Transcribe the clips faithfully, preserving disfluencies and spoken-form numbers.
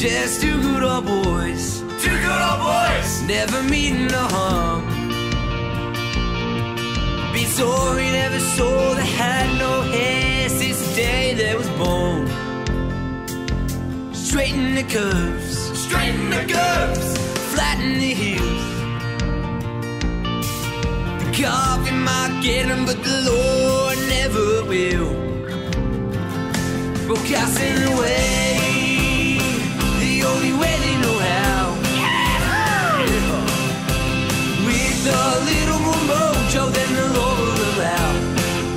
Just two good old boys. Two good old boys. Never meeting a harm. Be sorry, never saw they had no hair since the day they was born. Straighten the curves. Straighten the curves. Flatten the heels. The coffee might get them, but the Lord never will. Broadcasting away the only way they know how. Yeah. With a little more mojo than the Lord will allow.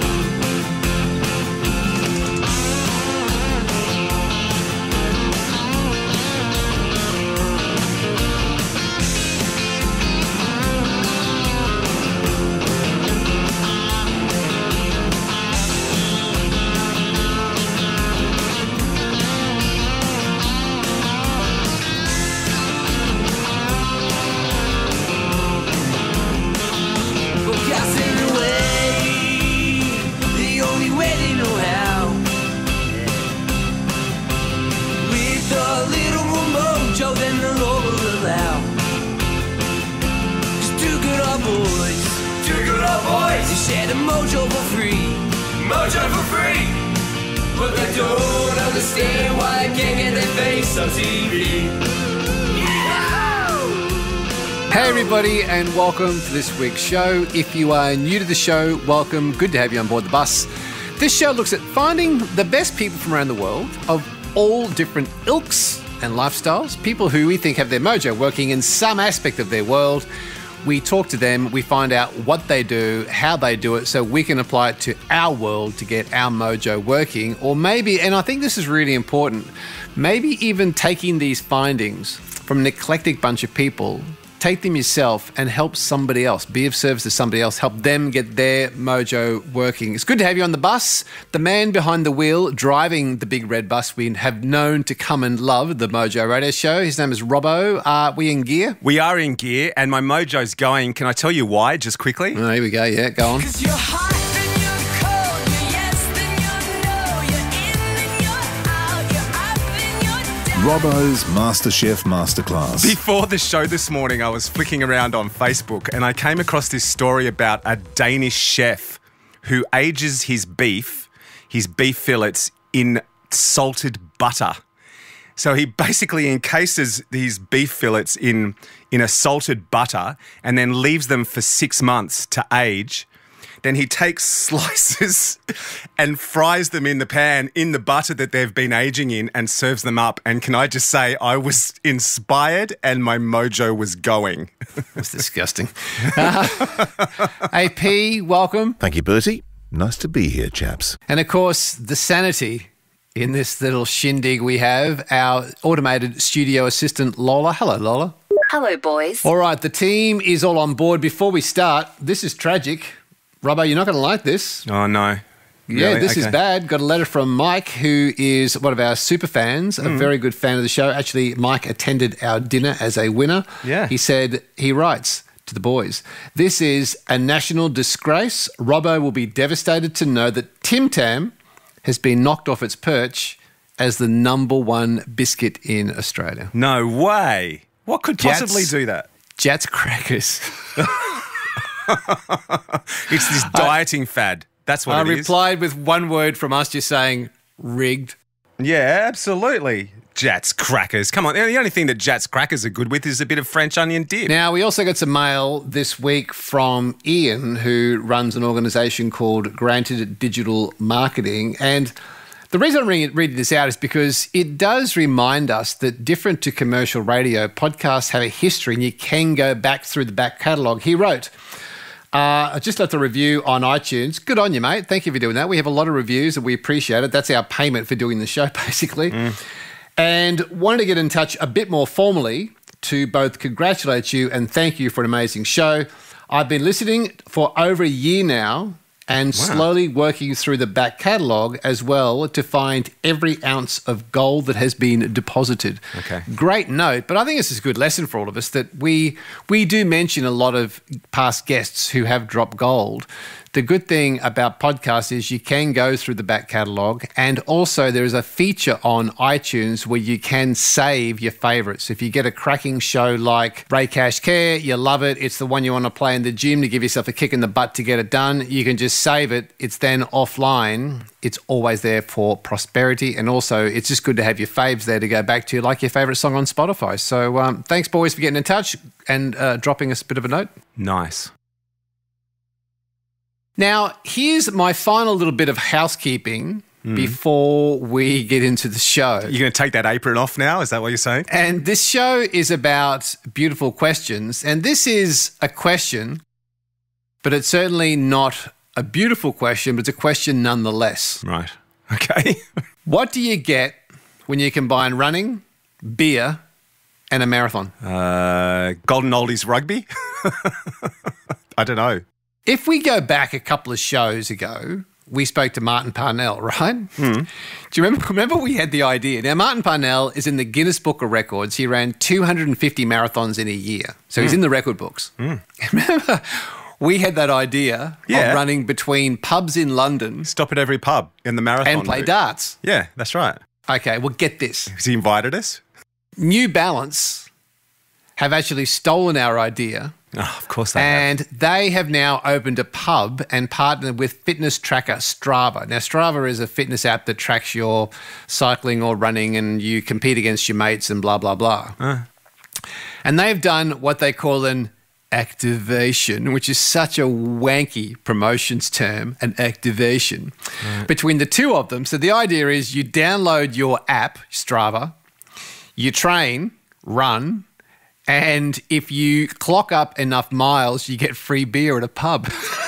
Share the mojo for free. Mojo for free. But they don't understand why I can't get their face on T V. Yeah! Hey everybody, and welcome to this week's show. If you are new to the show, welcome. Good to have you on board the bus. This show looks at finding the best people from around the world of all different ilks and lifestyles, people who we think have their mojo working in some aspect of their world. We talk to them, we find out what they do, how they do it, so we can apply it to our world to get our mojo working. Or maybe, and I think this is really important, maybe even taking these findings from an eclectic bunch of people, take them yourself and help somebody else, be of service to somebody else, help them get their mojo working. It's good to have you on the bus. The man behind the wheel driving the big red bus we have known to come and love the Mojo Radio Show. His name is Robbo. Are we in gear? We are in gear, and my mojo's going. Can I tell you why, just quickly? Oh, here we go. Yeah, go on. Robbo's MasterChef Masterclass. Before the show this morning, I was flicking around on Facebook and I came across this story about a Danish chef who ages his beef, his beef fillets, in salted butter. So he basically encases these beef fillets in, in a salted butter and then leaves them for six months to age. Then he takes slices and fries them in the pan in the butter that they've been aging in and serves them up. And can I just say, I was inspired and my mojo was going. That's disgusting. Uh, A P, welcome. Thank you, Bertie. Nice to be here, chaps. And of course, the sanity in this little shindig we have, our automated studio assistant, Lola. Hello, Lola. Hello, boys. All right, the team is all on board. Before we start, this is tragic. Robbo, you're not going to like this. Oh, no. Yeah, Really? this Okay. is bad. Got a letter from Mike, who is one of our super fans, Mm. a very good fan of the show. Actually, Mike attended our dinner as a winner. Yeah. He said, he writes to the boys, "This is a national disgrace. Robbo will be devastated to know that Tim Tam has been knocked off its perch as the number one biscuit in Australia." No way. What could possibly Jats- do that? Jats crackers. It's this dieting fad. That's what I it is. replied with one word from us just saying, rigged. Yeah, absolutely. Jats crackers. Come on. The only thing that Jats crackers are good with is a bit of French onion dip. Now, we also got some mail this week from Ian, who runs an organisation called Granted Digital Marketing. And the reason I'm reading, reading this out is because it does remind us that different to commercial radio, podcasts have a history and you can go back through the back catalogue. He wrote, uh, I just left a review on iTunes. Good on you, mate. Thank you for doing that. We have a lot of reviews and we appreciate it. That's our payment for doing the show, basically. Mm. And wanted to get in touch a bit more formally to both congratulate you and thank you for an amazing show. I've been listening for over a year now and wow. slowly working through the back catalogue as well to find every ounce of gold that has been deposited. Okay. Great note, but I think this is a good lesson for all of us that we we do mention a lot of past guests who have dropped gold The good thing about podcasts is you can go through the back catalogue, and also there is a feature on iTunes where you can save your favourites. If you get a cracking show like Ray Cash Care, you love it, it's the one you want to play in the gym to give yourself a kick in the butt to get it done, you can just save it. It's then offline. It's always there for prosperity, and also it's just good to have your faves there to go back to, like your favourite song on Spotify. So um, thanks, boys, for getting in touch and uh, dropping us a bit of a note. Nice. Now, here's my final little bit of housekeeping mm. before we get into the show. You're going to take that apron off now? Is that what you're saying? And this show is about beautiful questions. And this is a question, but it's certainly not a beautiful question, but it's a question nonetheless. Right. Okay. What do you get when you combine running, beer, and a marathon? Uh, Golden Oldies rugby? I don't know. If we go back a couple of shows ago, we spoke to Martin Parnell, right? Mm. Do you remember, remember we had the idea? Now, Martin Parnell is in the Guinness Book of Records. He ran two hundred fifty marathons in a year. So mm. he's in the record books. Mm. Remember, we had that idea yeah. of running between pubs in London. Stop at every pub in the marathon and play route. darts. Yeah, that's right. Okay, well, get this. Has he invited us? New Balance have actually stolen our idea. Oh, of course they and have. they have now opened a pub and partnered with fitness tracker Strava. Now, Strava is a fitness app that tracks your cycling or running, and you compete against your mates and blah, blah, blah. Uh. And they've done what they call an activation, which is such a wanky promotions term, an activation, right. between the two of them. So the idea is you download your app, Strava, you train, run, and if you clock up enough miles, you get free beer at a pub.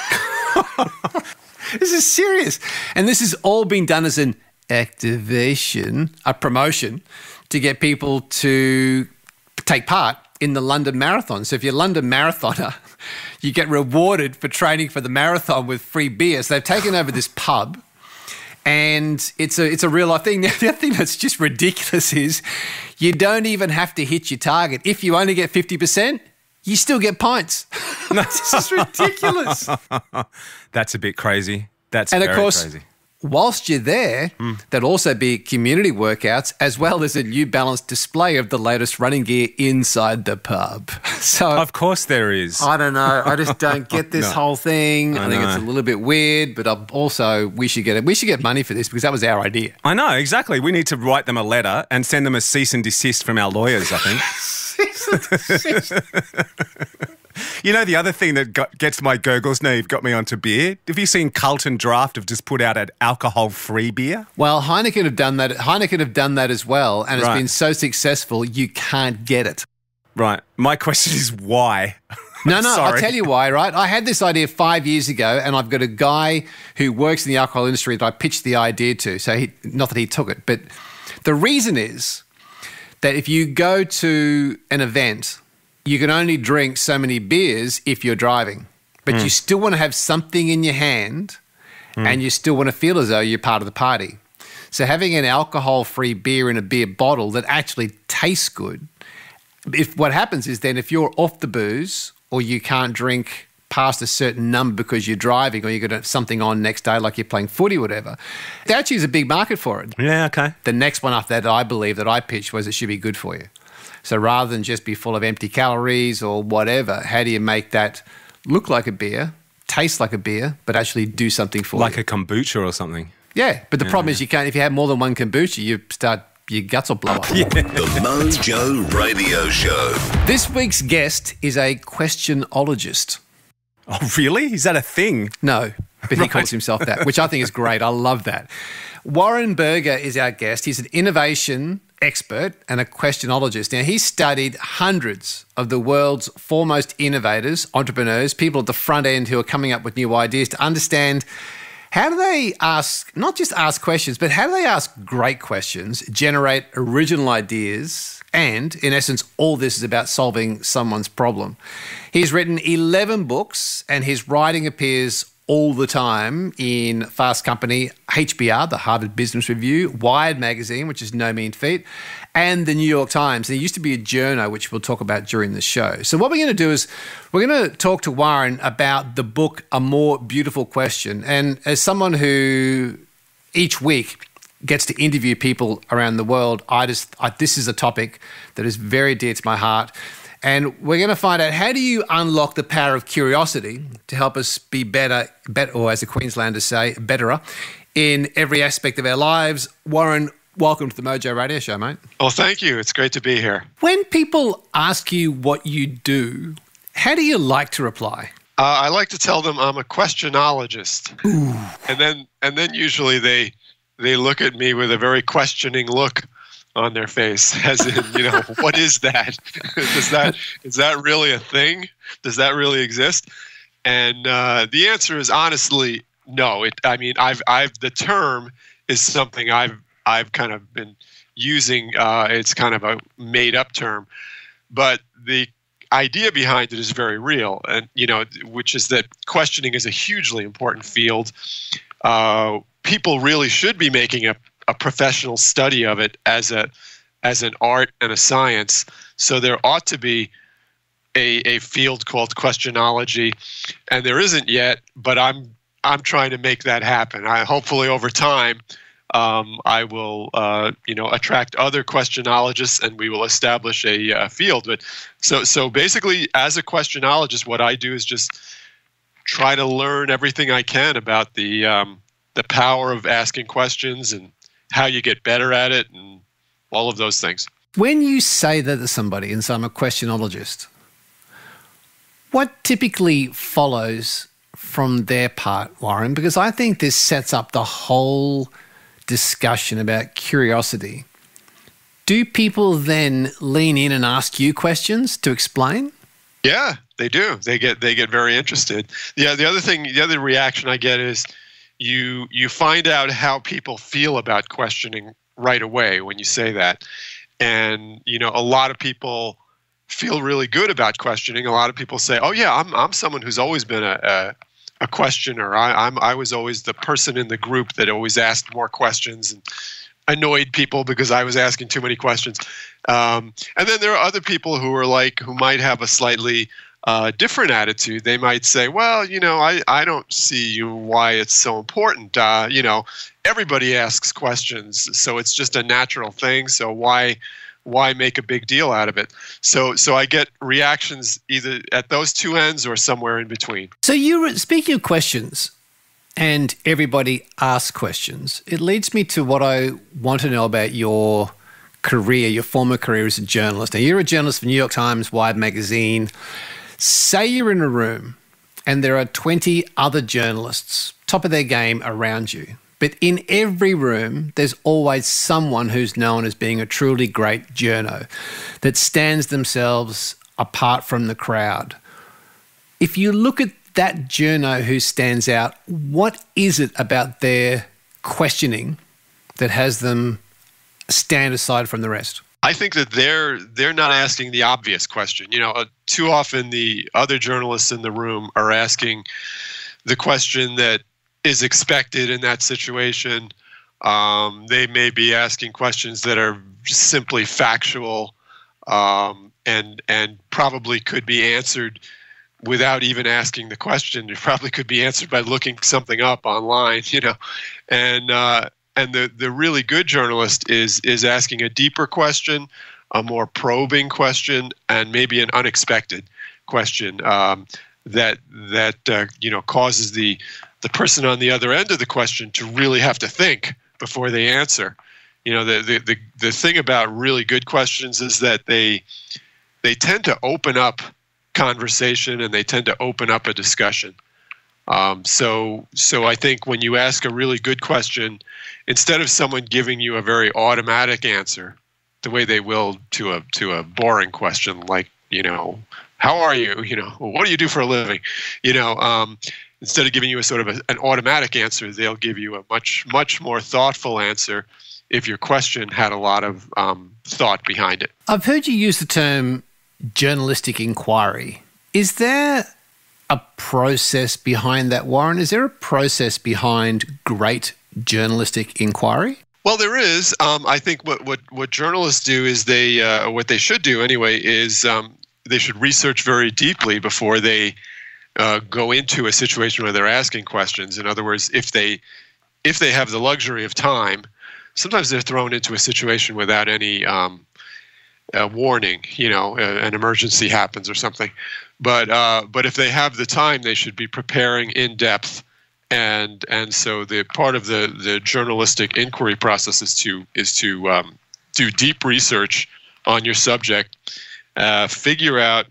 This is serious. And this has all been done as an activation, a promotion, to get people to take part in the London Marathon. So if you're a London marathoner, you get rewarded for training for the marathon with free beer. So they've taken over this pub. And it's a it's a real life thing. Now, the other thing that's just ridiculous is you don't even have to hit your target. If you only get fifty percent, you still get pints. This is ridiculous. That's a bit crazy. That's and very of course, crazy. Whilst you're there, mm. there'll also be community workouts as well as a New Balance display of the latest running gear inside the pub. So of course there is. I don't know. I just don't get this no. whole thing. I, I think know. it's a little bit weird, but also we should get it. We should get money for this because that was our idea. I know, exactly. We need to write them a letter and send them a cease and desist from our lawyers, I think. Cease and desist. You know, the other thing that got, gets my gurgles nerve got me onto beer. Have you seen Carlton Draft have just put out an alcohol-free beer? Well, Heineken have done that. Heineken have done that as well, and it's right. been so successful you can't get it. Right. My question is why? No, no, Sorry. I'll tell you why, right? I had this idea five years ago, and I've got a guy who works in the alcohol industry that I pitched the idea to. So he, not that he took it, but the reason is that if you go to an event, you can only drink so many beers if you're driving, but mm. you still want to have something in your hand mm. and you still want to feel as though you're part of the party. So having an alcohol-free beer in a beer bottle that actually tastes good, if what happens is then if you're off the booze or you can't drink past a certain number because you're driving or you've got something on next day like you're playing footy or whatever, there actually is a big market for it. Yeah, okay. The next one after that I believe that I pitched was it should be good for you. So rather than just be full of empty calories or whatever, how do you make that look like a beer, taste like a beer, but actually do something for like you? Like a kombucha or something. Yeah, but the yeah. problem is you can't, if you have more than one kombucha, you start, your guts will blow up. Yeah. The Mojo Radio Show. This week's guest is a questionologist. Oh, really? Is that a thing? No, but he Right. calls himself that, which I think is great. I love that. Warren Berger is our guest. He's an innovation expert and a questionologist. Now, he's studied hundreds of the world's foremost innovators, entrepreneurs, people at the front end who are coming up with new ideas to understand how do they ask, not just ask questions, but how do they ask great questions, generate original ideas, and in essence, all this is about solving someone's problem. He's written eleven books and his writing appears all the time in Fast Company, H B R, the Harvard Business Review, Wired magazine, which is no mean feat, and the New York Times. There used to be a journo, which we'll talk about during the show. So what we're going to do is we're going to talk to Warren about the book, A More Beautiful Question. And as someone who each week gets to interview people around the world, I just I, this is a topic that is very dear to my heart. And we're going to find out, how do you unlock the power of curiosity to help us be better, better, or as the Queenslanders say, betterer in every aspect of our lives. Warren, welcome to the Mojo Radio Show, mate. Well, thank you. It's great to be here. When people ask you what you do, how do you like to reply? Uh, I like to tell them I'm a questionologist. Ooh. And then and then usually they they look at me with a very questioning look on their face, as in, you know, what is that? Does that is that really a thing? Does that really exist? And uh, the answer is honestly no. It. I mean, I've I've the term is something I've I've kind of been using. Uh, it's kind of a made up term, but the idea behind it is very real, and you know, which is that questioning is a hugely important field. Uh, people really should be making a a professional study of it as a as an art and a science. So there ought to be a a field called questionology, and there isn't yet. But I'm I'm trying to make that happen. I hopefully over time um, I will uh, you know attract other questionologists, and we will establish a, a field. But so so basically, as a questionologist, what I do is just try to learn everything I can about the um, the power of asking questions and how you get better at it and all of those things. When you say that to somebody and say, I'm a questionologist, what typically follows from their part, Warren? Because I think this sets up the whole discussion about curiosity. Do people then lean in and ask you questions to explain? Yeah, they do. They get they get very interested. Yeah, the other thing, the other reaction I get is You you find out how people feel about questioning right away when you say that. And, you know, a lot of people feel really good about questioning. A lot of people say, oh, yeah, I'm I'm someone who's always been a, a, a questioner. I, I'm, I was always the person in the group that always asked more questions and annoyed people because I was asking too many questions. Um, and then there are other people who are like, who might have a slightly Uh, different attitude. They might say, well, you know, I, I don't see you why it's so important. Uh, you know, everybody asks questions, so it's just a natural thing. So why why make a big deal out of it? So so I get reactions either at those two ends or somewhere in between. So you were speaking of questions and everybody asks questions. It leads me to what I want to know about your career, your former career as a journalist. Now, you're a journalist for New York Times, Wired magazine. Say you're in a room and there are twenty other journalists, top of their game, around you. But in every room, there's always someone who's known as being a truly great journo that stands themselves apart from the crowd. If you look at that journo who stands out, what is it about their questioning that has them stand aside from the rest? I think that they're they're not asking the obvious question. You know, uh, too often the other journalists in the room are asking the question that is expected in that situation. Um, they may be asking questions that are simply factual um, and and probably could be answered without even asking the question. It probably could be answered by looking something up online. You know, and. Uh, And the, the really good journalist is is asking a deeper question, a more probing question, and maybe an unexpected question um, that that uh, you know causes the the person on the other end of the question to really have to think before they answer. You know, the the the, the thing about really good questions is that they they tend to open up conversation and they tend to open up a discussion. Um, so, so I think when you ask a really good question, instead of someone giving you a very automatic answer, the way they will to a to a boring question like, you know, how are you? You know, what do you do for a living? You know, um, instead of giving you a sort of a, an automatic answer, they'll give you a much much more thoughtful answer if your question had a lot of um, thought behind it. I've heard you use the term journalistic inquiry. Is there a process behind that, Warren? Is there a process behind great journalistic inquiry? Well, there is. Um, I think what, what, what journalists do is they, uh, what they should do anyway, is um, they should research very deeply before they uh, go into a situation where they're asking questions. In other words, if they if they have the luxury of time, sometimes they're thrown into a situation without any um, uh, warning. You know, uh, an emergency happens or something. But uh, but if they have the time, they should be preparing in depth. And and so the part of the, the journalistic inquiry process is to is to um, do deep research on your subject, uh, figure out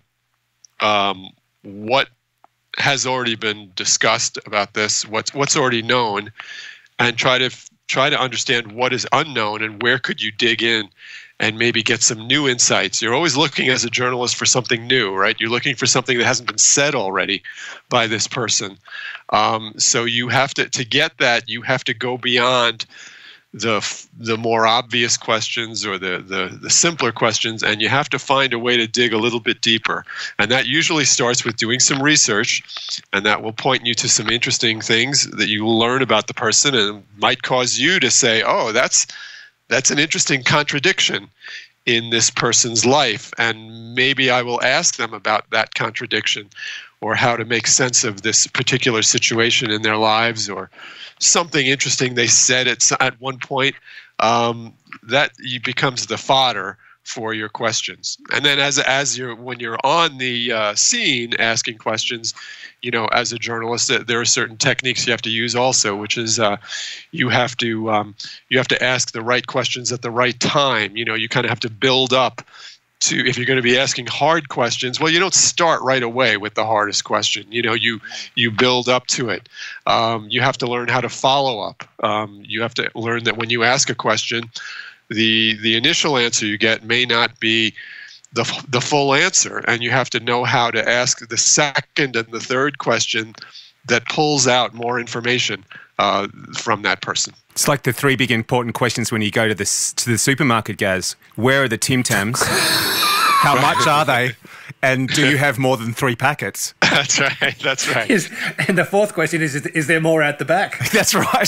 um, what has already been discussed about this, what's what's already known, and try to try to understand what is unknown and where could you dig in and maybe get some new insights. You're always looking as a journalist for something new, right? You're looking for something that hasn't been said already by this person. Um, so you have to, to get that, you have to go beyond the the more obvious questions or the, the, the simpler questions, and you have to find a way to dig a little bit deeper. And that usually starts with doing some research, and that will point you to some interesting things that you will learn about the person and might cause you to say, oh, that's That's an interesting contradiction in this person's life, and maybe I will ask them about that contradiction or how to make sense of this particular situation in their lives or something interesting they said at, at one point. Um, that becomes the fodder for your questions. And then as as you're when you're on the uh, scene asking questions, you know, as a journalist, there are certain techniques you have to use also, which is uh, you have to um, you have to ask the right questions at the right time. You know, you kind of have to build up to, if you're going to be asking hard questions, well, you don't start right away with the hardest question. You know, you you build up to it. Um, you have to learn how to follow up. Um, you have to learn that when you ask a question, the the initial answer you get may not be the the full answer, and you have to know how to ask the second and the third question that pulls out more information uh, from that person. It's like the three big important questions when you go to the to the supermarket, Gaz. Where are the Tim Tams? How much are they? And do you have more than three packets? That's right. That's right. Is, and the fourth question is, is, is there more at the back? That's right.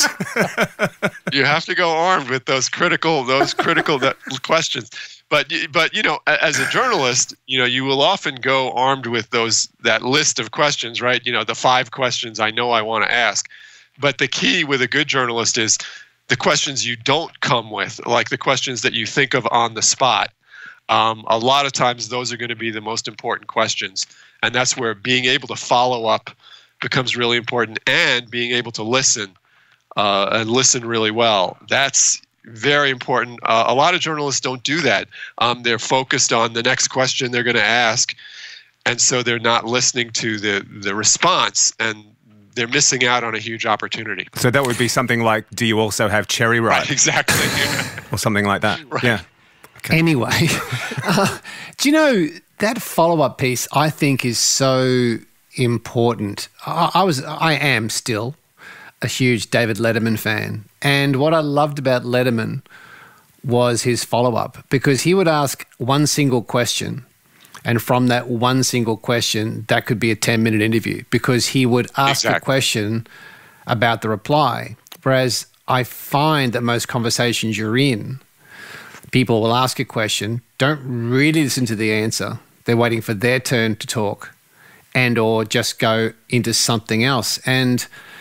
You have to go armed with those critical, those critical that, questions. But but you know, as a journalist, you know, you will often go armed with those that list of questions, right? You know, the five questions I know I want to ask. But the key with a good journalist is the questions you don't come with, like the questions that you think of on the spot. Um, a lot of times those are going to be the most important questions. And that's where being able to follow up becomes really important, and being able to listen uh, and listen really well. That's very important. Uh, a lot of journalists don't do that. Um, they're focused on the next question they're going to ask, and so they're not listening to the, the response, and they're missing out on a huge opportunity. So that would be something like, do you also have cherry ripe? Right, exactly. Or something like that. Right. Yeah. Okay. Anyway, uh, do you know that follow-up piece I think is so important. I, I was, I am still a huge David Letterman fan. And what I loved about Letterman was his follow-up, because he would ask one single question, and from that one single question, that could be a ten-minute interview, because he would ask exactly. a question about the reply. Whereas I find that most conversations you're in, people will ask a question, don't really listen to the answer. They're waiting for their turn to talk, and or just go into something else. And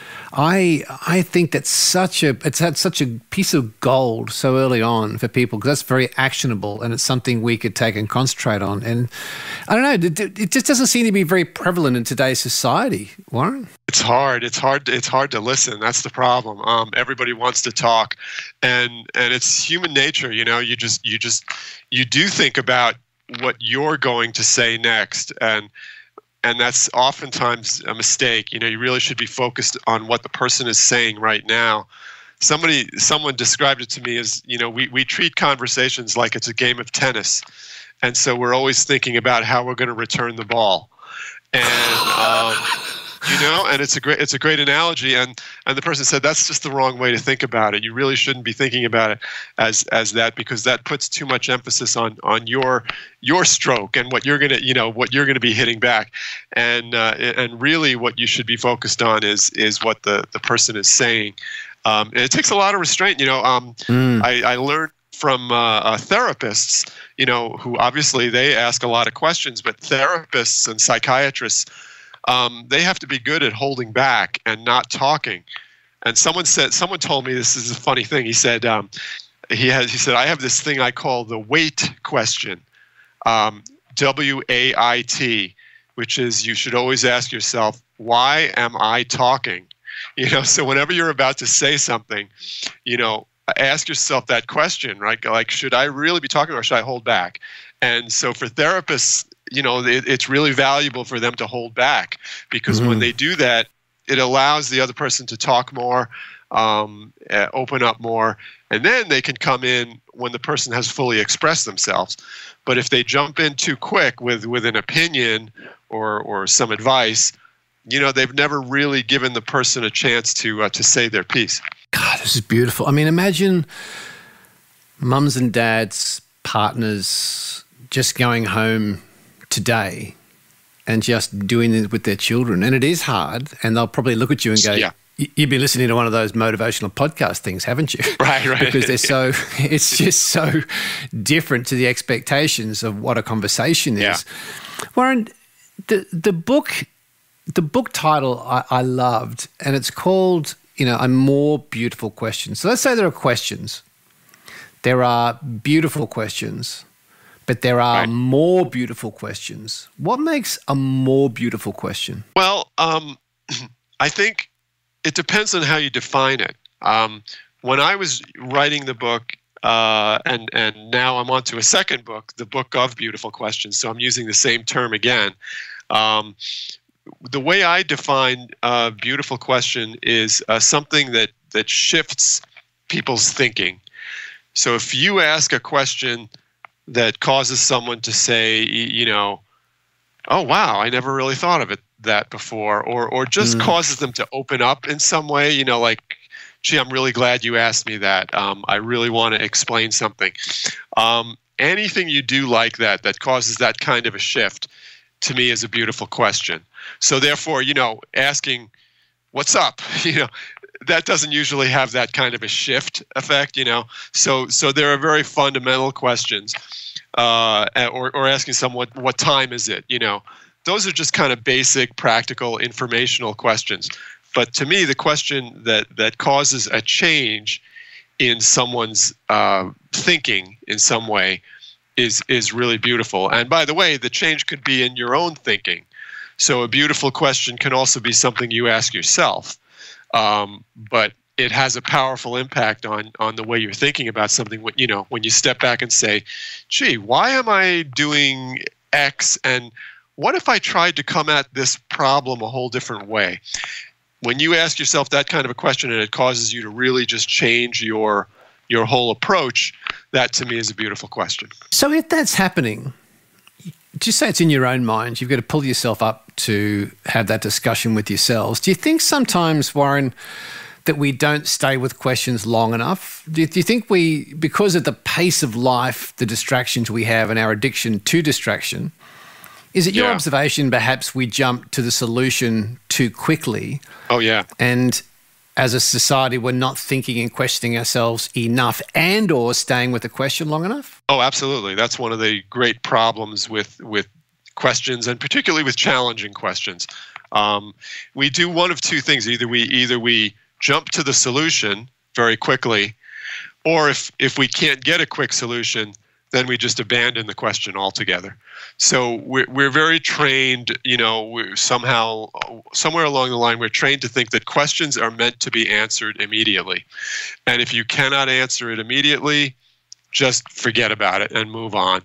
I I think that's such a it's had such a piece of gold so early on for people, because that's very actionable, and it's something we could take and concentrate on. And I don't know, it, it just doesn't seem to be very prevalent in today's society, Warren. It's hard. It's hard. It's hard to listen. That's the problem. Um, everybody wants to talk, and and it's human nature. You know, you just you just you do think about what you're going to say next, and. And that's oftentimes a mistake. You know, you really should be focused on what the person is saying right now. Somebody, someone described it to me as, you know, we, we treat conversations like it's a game of tennis. And so we're always thinking about how we're going to return the ball. And um, You know, and it's a great it's a great analogy. And and the person said that's just the wrong way to think about it. You really shouldn't be thinking about it as as that, because that puts too much emphasis on on your your stroke and what you're gonna you know what you're gonna be hitting back. And uh, and really, what you should be focused on is is what the the person is saying. Um, and it takes a lot of restraint. You know, um, mm. I, I learned from uh, uh, therapists, you know, who obviously they ask a lot of questions, but therapists and psychiatrists, um, they have to be good at holding back and not talking. And someone said, someone told me, this is a funny thing. He said, um, he has, he said, I have this thing I call the wait question, um, W A I T, which is you should always ask yourself, why am I talking? You know, so whenever you're about to say something, you know, ask yourself that question, right? Like, should I really be talking or should I hold back? And so for therapists, you know, it, it's really valuable for them to hold back, because mm-hmm. when they do that, it allows the other person to talk more, um, uh, open up more, and then they can come in when the person has fully expressed themselves. But if they jump in too quick with, with an opinion or, or some advice, you know, they've never really given the person a chance to uh, to say their piece. God, this is beautiful. I mean, imagine mums and dads, partners just going home today and just doing it with their children. And it is hard. And they'll probably look at you and go, yeah. You've been listening to one of those motivational podcast things, haven't you? Right, right. Because they're so, it's just so different to the expectations of what a conversation is. Yeah. Warren, the, the book... The book title I, I loved, and it's called, you know, A More Beautiful Question. So let's say there are questions. There are beautiful questions, but there are right. more beautiful questions. What makes a more beautiful question? Well, um, I think it depends on how you define it. Um, when I was writing the book, uh, and, and now I'm on to a second book, the Book of Beautiful Questions, so I'm using the same term again. Um, The way I define a beautiful question is uh, something that, that shifts people's thinking. So if you ask a question that causes someone to say, you know, oh, wow, I never really thought of it that before, or or just mm. causes them to open up in some way, you know, like, gee, I'm really glad you asked me that. Um, I really want to explain something. Um, anything you do like that, that causes that kind of a shift, to me is a beautiful question. So therefore, you know, asking, what's up? You know, that doesn't usually have that kind of a shift effect, you know. So so there are very fundamental questions. Uh, or, or asking someone, what time is it? You know, those are just kind of basic, practical, informational questions. But to me, the question that, that causes a change in someone's uh, thinking in some way is is really beautiful. And by the way, the change could be in your own thinking. So a beautiful question can also be something you ask yourself. Um, but it has a powerful impact on on the way you're thinking about something. When, you know, when you step back and say, gee, why am I doing X? And what if I tried to come at this problem a whole different way? When you ask yourself that kind of a question and it causes you to really just change your your whole approach, that to me is a beautiful question. So if that's happening, just say it's in your own mind, you've got to pull yourself up to have that discussion with yourselves. Do you think sometimes, Warren, that we don't stay with questions long enough? Do you, do you think we, because of the pace of life, the distractions we have and our addiction to distraction, is it your yeah. observation perhaps we jump to the solution too quickly? Oh, yeah. And as a society, we're not thinking and questioning ourselves enough and or staying with the question long enough? Oh, absolutely. That's one of the great problems with, with questions, and particularly with challenging questions. Um, we do one of two things. Either we either we jump to the solution very quickly, or if, if we can't get a quick solution, then we just abandon the question altogether. So we're, we're very trained, you know, we're somehow, somewhere along the line, we're trained to think that questions are meant to be answered immediately. And if you cannot answer it immediately, just forget about it and move on.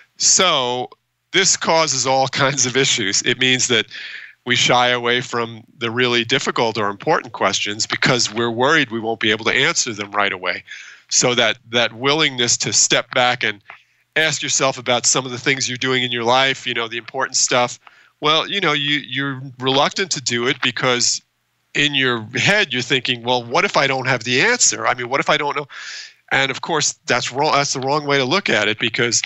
So this causes all kinds of issues. It means that we shy away from the really difficult or important questions because we're worried we won't be able to answer them right away. So that, that willingness to step back and ask yourself about some of the things you're doing in your life, you know, the important stuff, Well, you know, you, you're reluctant to do it because in your head you're thinking, well, what if I don't have the answer? I mean, what if I don't know? And of course, that's wrong. That's the wrong way to look at it, because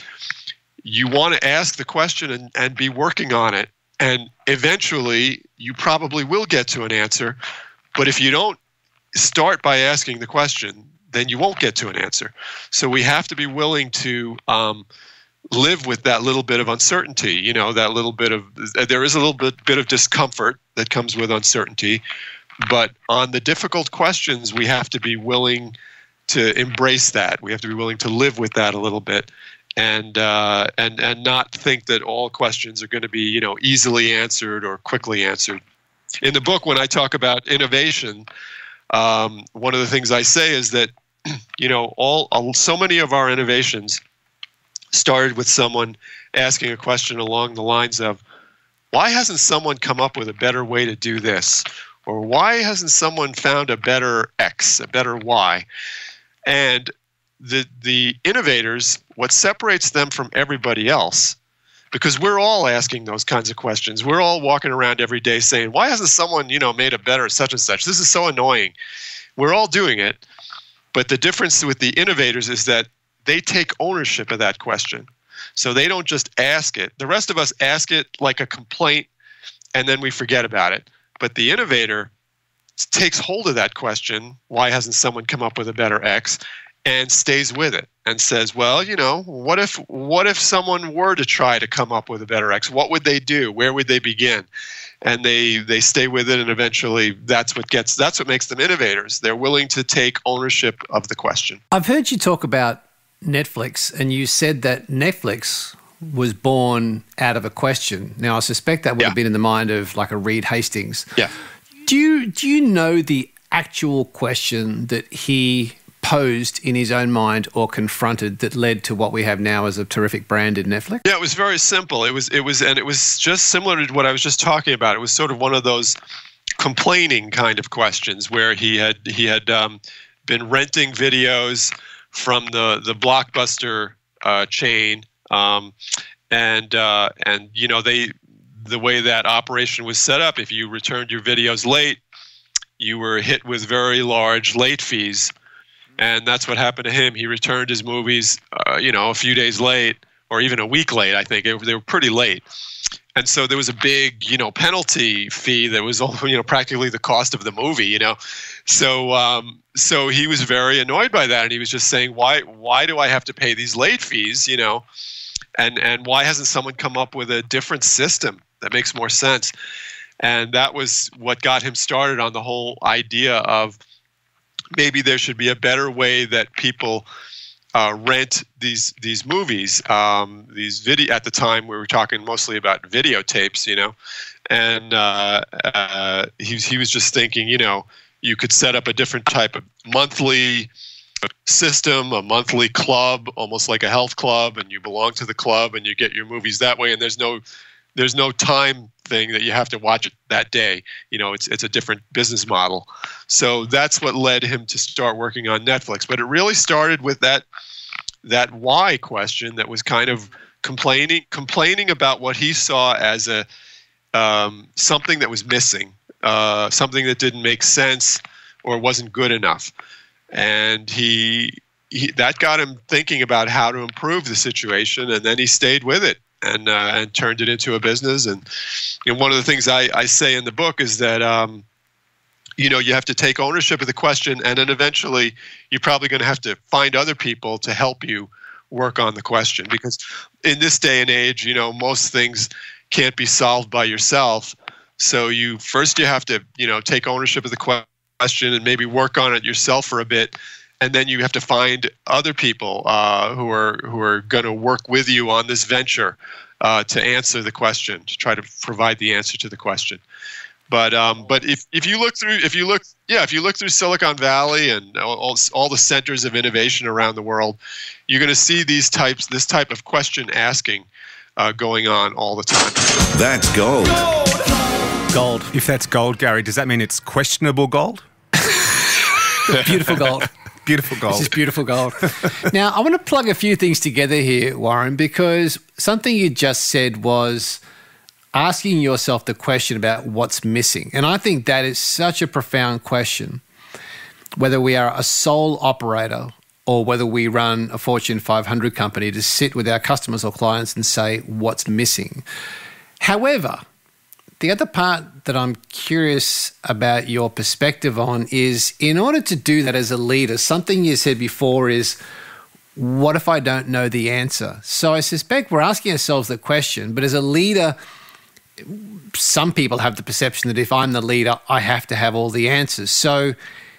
you want to ask the question and, and be working on it. And eventually you probably will get to an answer. But if you don't start by asking the question, then you won't get to an answer. So we have to be willing to um, live with that little bit of uncertainty. You know, that little bit of, there is a little bit, bit of discomfort that comes with uncertainty. But on the difficult questions, we have to be willing to embrace that. We have to be willing to live with that a little bit, and uh, and and not think that all questions are going to be, you know, easily answered or quickly answered. In the book, when I talk about innovation, um, one of the things I say is that, you know, all, all so many of our innovations started with someone asking a question along the lines of, why hasn't someone come up with a better way to do this? Or why hasn't someone found a better X, a better Y? And the the innovators, what separates them from everybody else, because we're all asking those kinds of questions. We're all walking around every day saying, why hasn't someone, you know, made a better such and such? This is so annoying. We're all doing it. But the difference with the innovators is that they take ownership of that question. So they don't just ask it. The rest of us ask it like a complaint, and then we forget about it. But the innovator takes hold of that question, why hasn't someone come up with a better X, and stays with it and says, well, you know, what if what if someone were to try to come up with a better X? What would they do? Where would they begin? And they they stay with it, and eventually that's what gets that's what makes them innovators. They're willing to take ownership of the question. I've heard you talk about Netflix, and you said that Netflix was born out of a question. Now, I suspect that would Yeah. have been in the mind of like a Reed Hastings. Yeah. Do you do you know the actual question that he posed in his own mind or confronted that led to what we have now as a terrific brand in Netflix? Yeah, it was very simple. It was it was and it was just similar to what I was just talking about. It was sort of one of those complaining kind of questions where he had he had um, been renting videos from the the Blockbuster uh, chain, um, and uh, and you know they the way that operation was set up. If you returned your videos late, you were hit with very large late fees, and that's what happened to him. He returned his movies, uh, you know, a few days late, or even a week late. I think it, they were pretty late. And so there was a big, you know, penalty fee that was, you know, practically the cost of the movie, you know. So, um, so he was very annoyed by that, and he was just saying, "Why, why do I have to pay these late fees, you know? And and why hasn't someone come up with a different system that makes more sense?" And that was what got him started on the whole idea of maybe there should be a better way that people Uh, rent these these movies, um, these video. At the time, we were talking mostly about videotapes, you know, and uh, uh, he he was just thinking, you know, you could set up a different type of monthly system, a monthly club, almost like a health club, and you belong to the club, and you get your movies that way, and there's no there's no time thing that you have to watch it that day. You know, it's it's a different business model. So that's what led him to start working on Netflix. But it really started with that that why question that was kind of complaining complaining about what he saw as a um, something that was missing, uh, something that didn't make sense or wasn't good enough. And he, he that got him thinking about how to improve the situation, and then he stayed with it. And uh, and turned it into a business. And you know, one of the things I, I say in the book is that um, you know you have to take ownership of the question, and then eventually you're probably going to have to find other people to help you work on the question, because in this day and age, you know, most things can't be solved by yourself. So you first you have to you know take ownership of the question and maybe work on it yourself for a bit. And then you have to find other people uh, who are who are going to work with you on this venture uh, to answer the question, to try to provide the answer to the question. But um, but if, if you look through if you look yeah if you look through Silicon Valley and all, all the centers of innovation around the world, you're going to see these types this type of question asking uh, going on all the time. That's gold. Gold. If that's gold, Gary, does that mean it's questionable gold? Beautiful gold. Beautiful gold. This is beautiful gold. Now, I want to plug a few things together here, Warren, because something you just said was, asking yourself the question about what's missing. And I think that is such a profound question, whether we are a sole operator or whether we run a Fortune five hundred company, to sit with our customers or clients and say what's missing. However, the other part that I'm curious about your perspective on is, in order to do that as a leader, something you said before is, what if I don't know the answer? So I suspect we're asking ourselves the question, but as a leader, some people have the perception that if I'm the leader, I have to have all the answers. So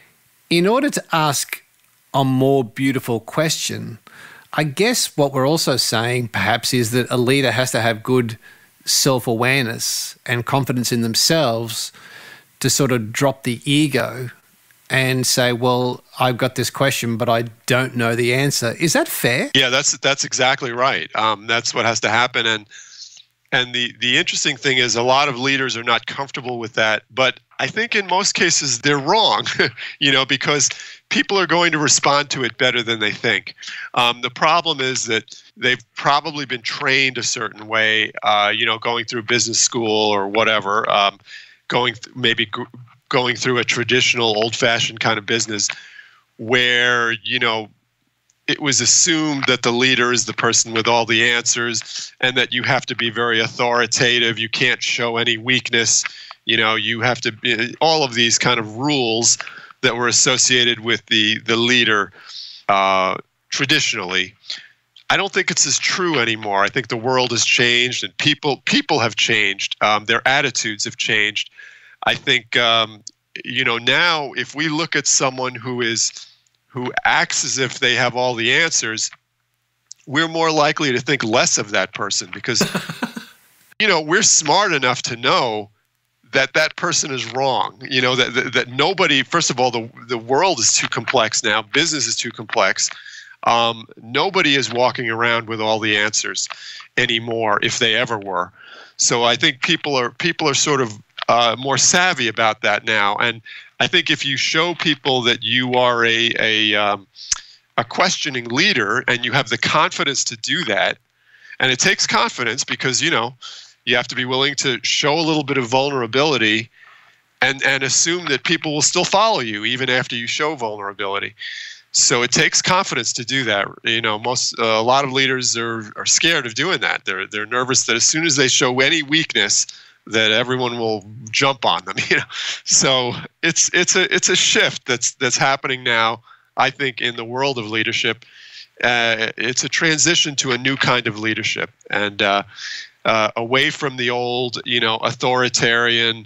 in order to ask a more beautiful question, I guess what we're also saying perhaps is that a leader has to have good self-awareness and confidence in themselves to sort of drop the ego and say, well, I've got this question, but I don't know the answer. Is that fair? Yeah, that's that's exactly right. Um, that's what has to happen. And and the, the interesting thing is, a lot of leaders are not comfortable with that. But I think in most cases they're wrong, you know, because people are going to respond to it better than they think. Um, the problem is that they've probably been trained a certain way, uh, you know, going through business school or whatever, um, going th- maybe g- going through a traditional old-fashioned kind of business where, you know, it was assumed that the leader is the person with all the answers and that you have to be very authoritative. You can't show any weakness. You know, you have to be, all of these kind of rules that were associated with the, the leader uh, traditionally. I don't think it's as true anymore. I think the world has changed and people people have changed. Um, their attitudes have changed. I think, um, you know, now if we look at someone who is who acts as if they have all the answers, we're more likely to think less of that person because, you know, we're smart enough to know that that person is wrong. You know, that, that, that nobody, first of all, the, the world is too complex now. Business is too complex. Um, nobody is walking around with all the answers anymore, if they ever were. So I think people are people are sort of uh, more savvy about that now. And I think if you show people that you are a a, um, a questioning leader and you have the confidence to do that, and it takes confidence because, you know, you have to be willing to show a little bit of vulnerability and, and assume that people will still follow you even after you show vulnerability. So it takes confidence to do that. You know, most uh, a lot of leaders are, are scared of doing that. They're they're nervous that as soon as they show any weakness, that everyone will jump on them. You know, so it's it's a it's a shift that's that's happening now. I think in the world of leadership, uh, it's a transition to a new kind of leadership and uh, uh, away from the old, you know, authoritarian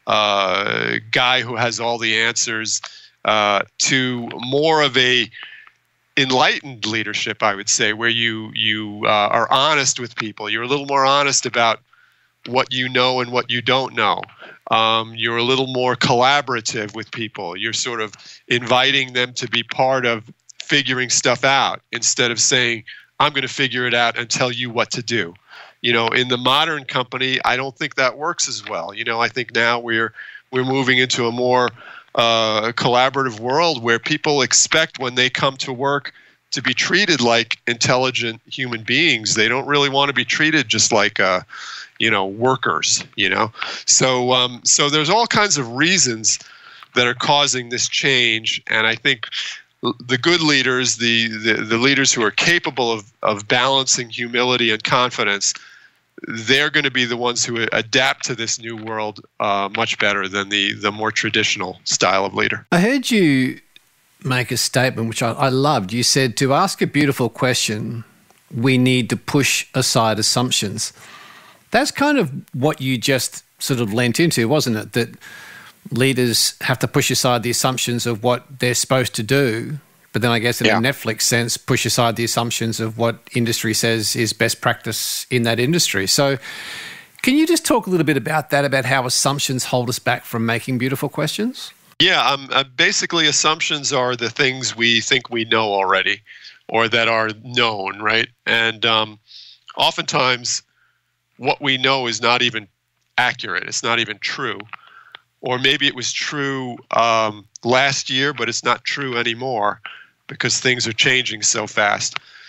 uh, guy who has all the answers. Uh, to more of a enlightened leadership, I would say, where you you uh, are honest with people. You're a little more honest about what you know and what you don't know. Um, you're a little more collaborative with people. You're sort of inviting them to be part of figuring stuff out instead of saying, I'm going to figure it out and tell you what to do. You know, in the modern company, I don't think that works as well. You know, I think now we're we're moving into a more Uh, a collaborative world where people expect when they come to work to be treated like intelligent human beings. They don't really want to be treated just like, uh, you know, workers. You know, so um, so there's all kinds of reasons that are causing this change, and I think the good leaders, the the, the leaders who are capable of of balancing humility and confidence, they're going to be the ones who adapt to this new world uh, much better than the the more traditional style of leader. I heard you make a statement which I, I loved. You said, to ask a beautiful question, we need to push aside assumptions. That's kind of what you just sort of lent into, wasn't it? That leaders have to push aside the assumptions of what they're supposed to do. But then I guess in yeah. a Netflix sense, push aside the assumptions of what industry says is best practice in that industry. So can you just talk a little bit about that, about how assumptions hold us back from making beautiful questions? Yeah, um, uh, basically assumptions are the things we think we know already or that are known, right? And um, oftentimes what we know is not even accurate. It's not even true. Or maybe it was true um, last year, but it's not true anymore, because things are changing so fast.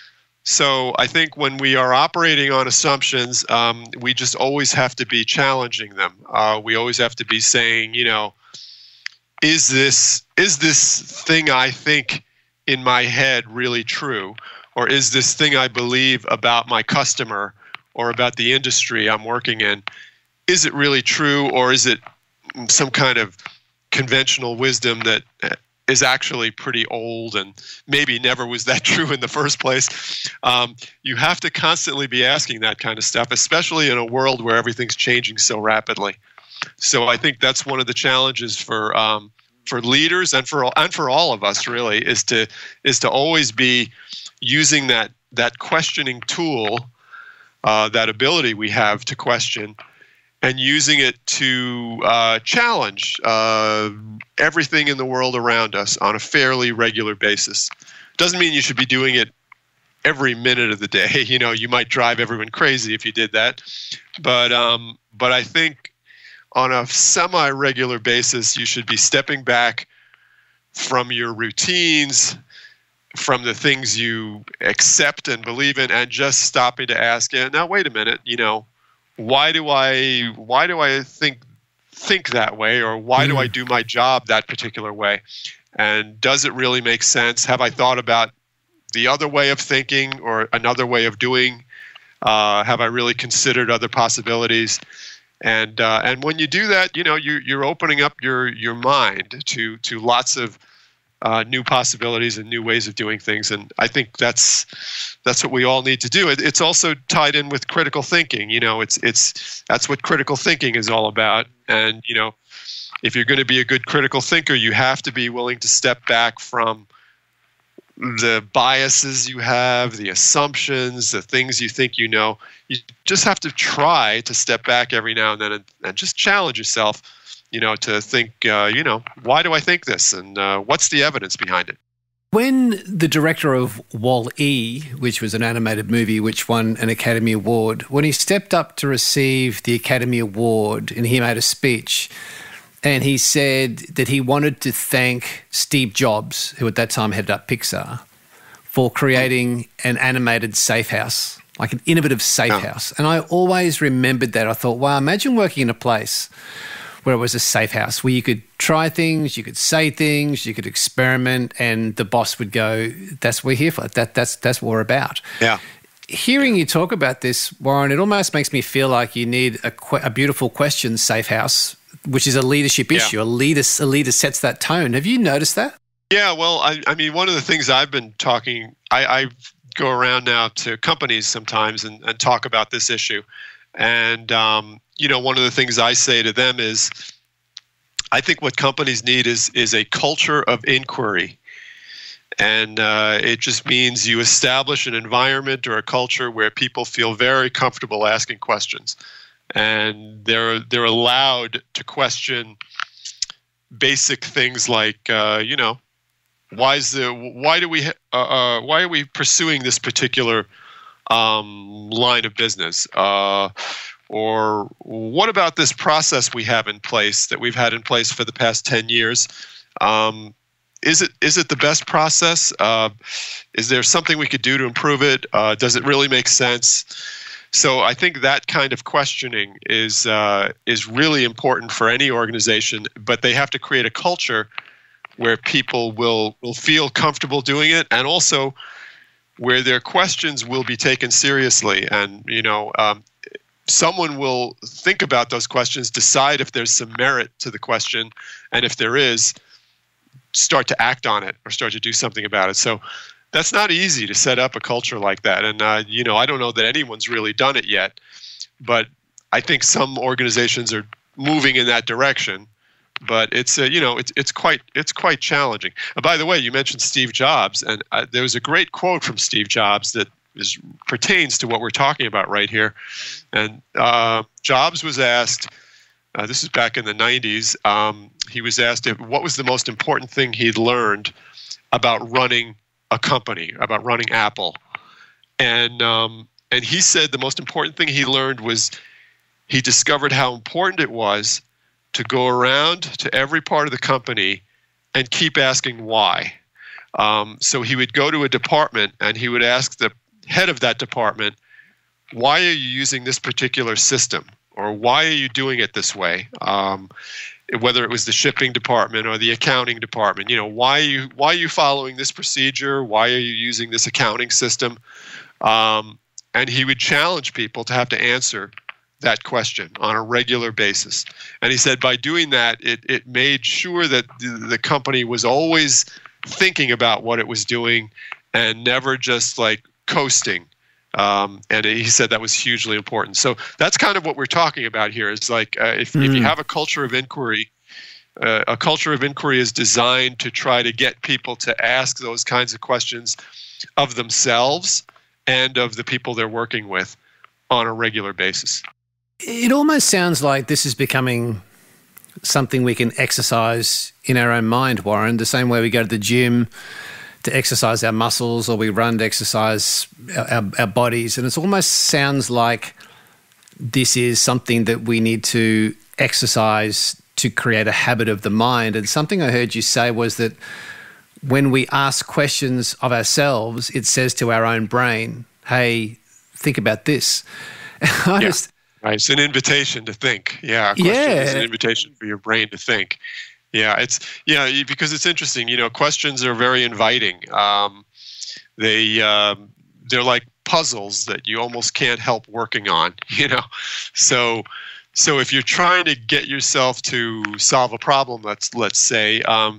So I think when we are operating on assumptions, um, we just always have to be challenging them. Uh, we always have to be saying, you know, is this is this thing I think in my head really true? Or is this thing I believe about my customer or about the industry I'm working in, is it really true, or is it some kind of conventional wisdom that is actually pretty old and maybe never was that true in the first place? Um, you have to constantly be asking that kind of stuff, especially in a world where everything's changing so rapidly. So I think that's one of the challenges for um, for leaders and for and for all of us, really, is to is to always be using that that questioning tool, uh, that ability we have to question, and using it to uh, challenge uh, everything in the world around us on a fairly regular basis. Doesn't mean you should be doing it every minute of the day. You know, you might drive everyone crazy if you did that. But um, but I think on a semi-regular basis, you should be stepping back from your routines, from the things you accept and believe in, and just stopping to ask, yeah, now wait a minute, you know, why do I why do I think think that way, or why mm. do I do my job that particular way? And does it really make sense? Have I thought about the other way of thinking or another way of doing? Uh, have I really considered other possibilities? And uh, and when you do that, you know, you you're opening up your your mind to to lots of Uh, new possibilities and new ways of doing things, and I think that's that's what we all need to do. It, it's also tied in with critical thinking. You know, it's it's that's what critical thinking is all about. And you know, if you're going to be a good critical thinker, you have to be willing to step back from the biases you have, the assumptions, the things you think you know. You just have to try to step back every now and then and, and just challenge yourself, you know, to think, uh, you know, why do I think this, and uh, what's the evidence behind it? When the director of Wall-E, which was an animated movie which won an Academy Award, when he stepped up to receive the Academy Award and he made a speech, and he said that he wanted to thank Steve Jobs, who at that time headed up Pixar, for creating an animated safe house, like an innovative safe oh. house. And I always remembered that. I thought, wow, imagine working in a place where it was a safe house, where you could try things, you could say things, you could experiment, and the boss would go, that's what we're here for. That, that's, that's what we're about. Yeah. Hearing you talk about this, Warren, it almost makes me feel like you need a, a beautiful question safe house, which is a leadership yeah. issue. A leader, a leader sets that tone. Have you noticed that? Yeah, well, I, I mean, one of the things I've been talking, I, I go around now to companies sometimes and, and talk about this issue. And, um, you know, one of the things I say to them is, I think what companies need is is a culture of inquiry. And uh, it just means you establish an environment or a culture where people feel very comfortable asking questions. And they're they're allowed to question basic things like, uh, you know, why is the why do we uh, uh, why are we pursuing this particular um, line of business? Uh, Or what about this process we have in place that we've had in place for the past ten years? Um, is it is it the best process? Uh, is there something we could do to improve it? Uh, does it really make sense? So I think that kind of questioning is uh, is really important for any organization, but they have to create a culture where people will will feel comfortable doing it, and also where their questions will be taken seriously. And you know. Um, Someone will think about those questions, decide if there's some merit to the question, and if there is, start to act on it or start to do something about it. So that's not easy to set up a culture like that. And, uh, you know, I don't know that anyone's really done it yet, but I think some organizations are moving in that direction. But it's, uh, you know, it's it's quite it's quite challenging. And by the way, you mentioned Steve Jobs, and uh, there was a great quote from Steve Jobs that is pertains to what we're talking about right here. And uh, Jobs was asked, uh, this is back in the nineties, um, he was asked if, what was the most important thing he'd learned about running a company, about running Apple. And um, and he said the most important thing he learned was he discovered how important it was to go around to every part of the company and keep asking why. Um, so he would go to a department and he would ask the head of that department, why are you using this particular system? Or why are you doing it this way? Um, whether it was the shipping department or the accounting department, you know, why are you why are you following this procedure? Why are you using this accounting system? Um, and he would challenge people to have to answer that question on a regular basis. And he said by doing that, it it made sure that the, the company was always thinking about what it was doing and never just like coasting. Um, and he said that was hugely important. So that's kind of what we're talking about here. It's like uh, if, mm. if you have a culture of inquiry, uh, a culture of inquiry is designed to try to get people to ask those kinds of questions of themselves and of the people they're working with on a regular basis. It almost sounds like this is becoming something we can exercise in our own mind, Warren, the same way we go to the gym to exercise our muscles, or we run to exercise our, our, our bodies. And it almost sounds like this is something that we need to exercise to create a habit of the mind. And something I heard you say was that when we ask questions of ourselves, it says to our own brain, hey, think about this. I yeah. just, right. It's an invitation to think. Yeah. A question yeah. is an invitation for your brain to think. Yeah, it's yeah because it's interesting. You know, questions are very inviting. Um, they um, they're like puzzles that you almost can't help working on. You know, so so if you're trying to get yourself to solve a problem, let's let's say, um,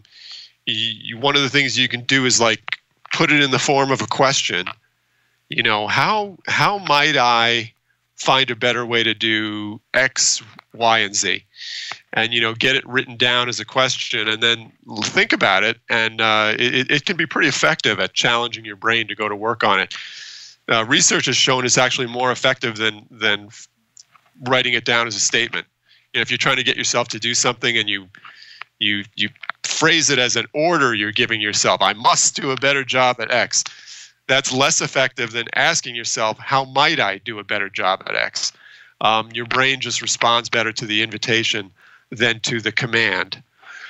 you, one of the things you can do is like put it in the form of a question. You know, how how might I find a better way to do X, Y, and Z? And, you know, get it written down as a question and then think about it. And uh, it, it can be pretty effective at challenging your brain to go to work on it. Uh, research has shown it's actually more effective than than writing it down as a statement. You know, if you're trying to get yourself to do something and you you you phrase it as an order you're giving yourself, I must do a better job at X, that's less effective than asking yourself, how might I do a better job at X? Um, your brain just responds better to the invitation than to the command.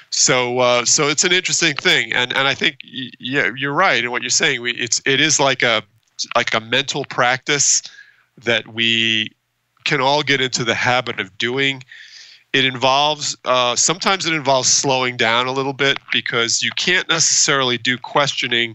So, uh, so it's an interesting thing, and and I think yeah, you're right in what you're saying. We it's it is like a like a mental practice that we can all get into the habit of doing. It involves uh, sometimes it involves slowing down a little bit because you can't necessarily do questioning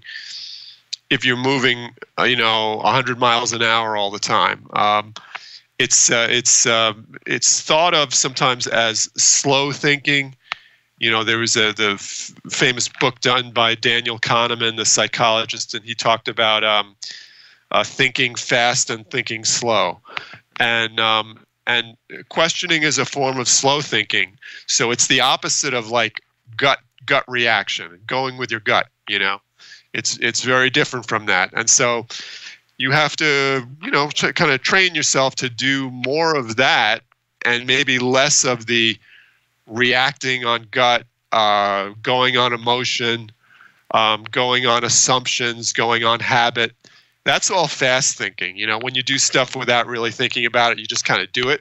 if you're moving, uh, you know, one hundred miles an hour all the time. Um, It's uh, it's uh, it's thought of sometimes as slow thinking. You know, there was a the f- famous book done by Daniel Kahneman, the psychologist, and he talked about um, uh, thinking fast and thinking slow, and um, and questioning is a form of slow thinking. So it's the opposite of like gut gut reaction, going with your gut. You know, it's it's very different from that, and so you have to, you know, to kind of train yourself to do more of that and maybe less of the reacting on gut, uh, going on emotion, um, going on assumptions, going on habit. That's all fast thinking. You know, when you do stuff without really thinking about it, you just kind of do it.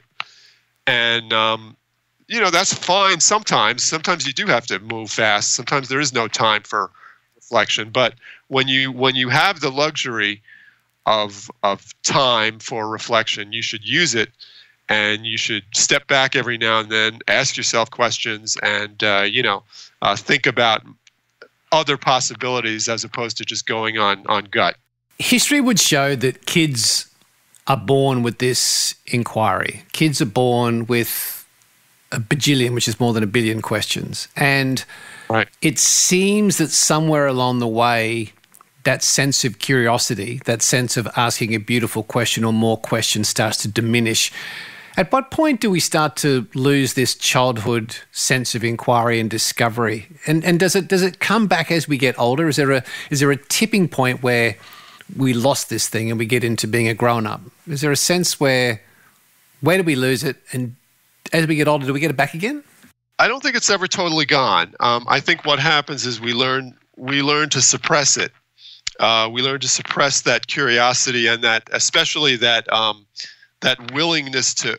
And, um, you know, that's fine sometimes. Sometimes you do have to move fast. Sometimes there is no time for reflection. But when you when you have the luxury of of time for reflection, you should use it, and you should step back every now and then, ask yourself questions, and uh, you know, uh, think about other possibilities as opposed to just going on on gut. History would show that kids are born with this inquiry. Kids are born with a bajillion, which is more than a billion questions, and right. It seems that somewhere along the way, that sense of curiosity, that sense of asking a beautiful question or more questions starts to diminish. At what point do we start to lose this childhood sense of inquiry and discovery? And and does it does it come back as we get older? Is there a is there a tipping point where we lost this thing and we get into being a grown-up? Is there a sense where where do we lose it? And as we get older, do we get it back again? I don't think it's ever totally gone. Um, I think what happens is we learn we learn to suppress it. Uh, we learn to suppress that curiosity and that, especially that um, that willingness to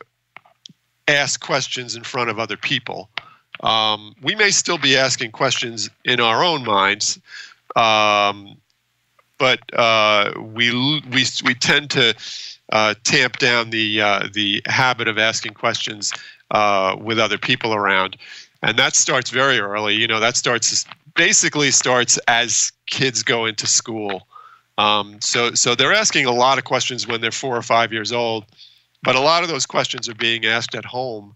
ask questions in front of other people. Um, we may still be asking questions in our own minds, um, but uh, we we we tend to uh, tamp down the uh, the habit of asking questions uh, with other people around, and that starts very early. You know, that starts basically starts as kids go into school. Um, so so they're asking a lot of questions when they're four or five years old, but a lot of those questions are being asked at home,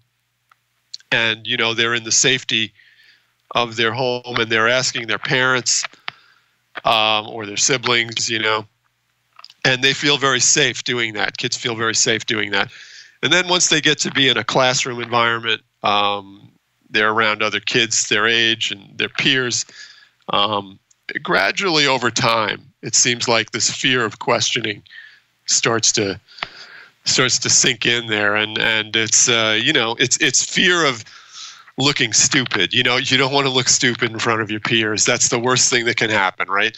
and you know they're in the safety of their home, and they're asking their parents um, or their siblings, you know, and they feel very safe doing that. Kids feel very safe doing that. And then once they get to be in a classroom environment, um, they're around other kids their age and their peers. Um, gradually over time, it seems like this fear of questioning starts to starts to sink in there, and and it's uh, you know it's it's fear of looking stupid. You know, you don't want to look stupid in front of your peers. That's the worst thing that can happen, right?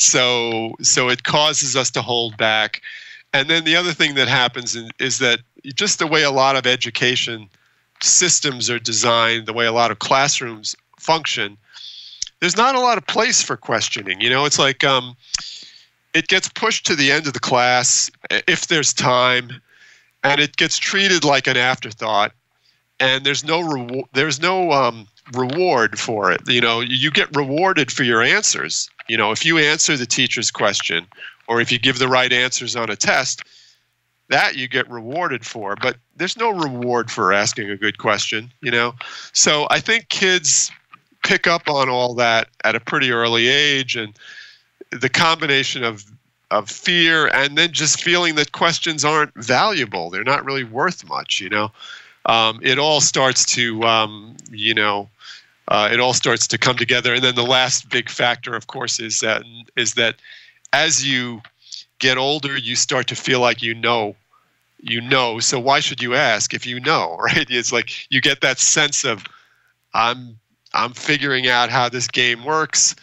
So so it causes us to hold back. And then the other thing that happens is, is that just the way a lot of education systems are designed, the way a lot of classrooms function, there's not a lot of place for questioning. You know, it's like um, it gets pushed to the end of the class if there's time, and it gets treated like an afterthought. And there's no reward. There's no um, reward for it. You know, you get rewarded for your answers. You know, if you answer the teacher's question, or if you give the right answers on a test, that you get rewarded for. But there's no reward for asking a good question. You know, so I think kids pick up on all that at a pretty early age, and the combination of of fear and then just feeling that questions aren't valuable. They're not really worth much. You know. Um, it all starts to, um, you know, uh, it all starts to come together. And then the last big factor, of course, is that is that as you get older, you start to feel like you know, you know. So why should you ask if you know, right? It's like you get that sense of I'm I'm figuring out how this game works.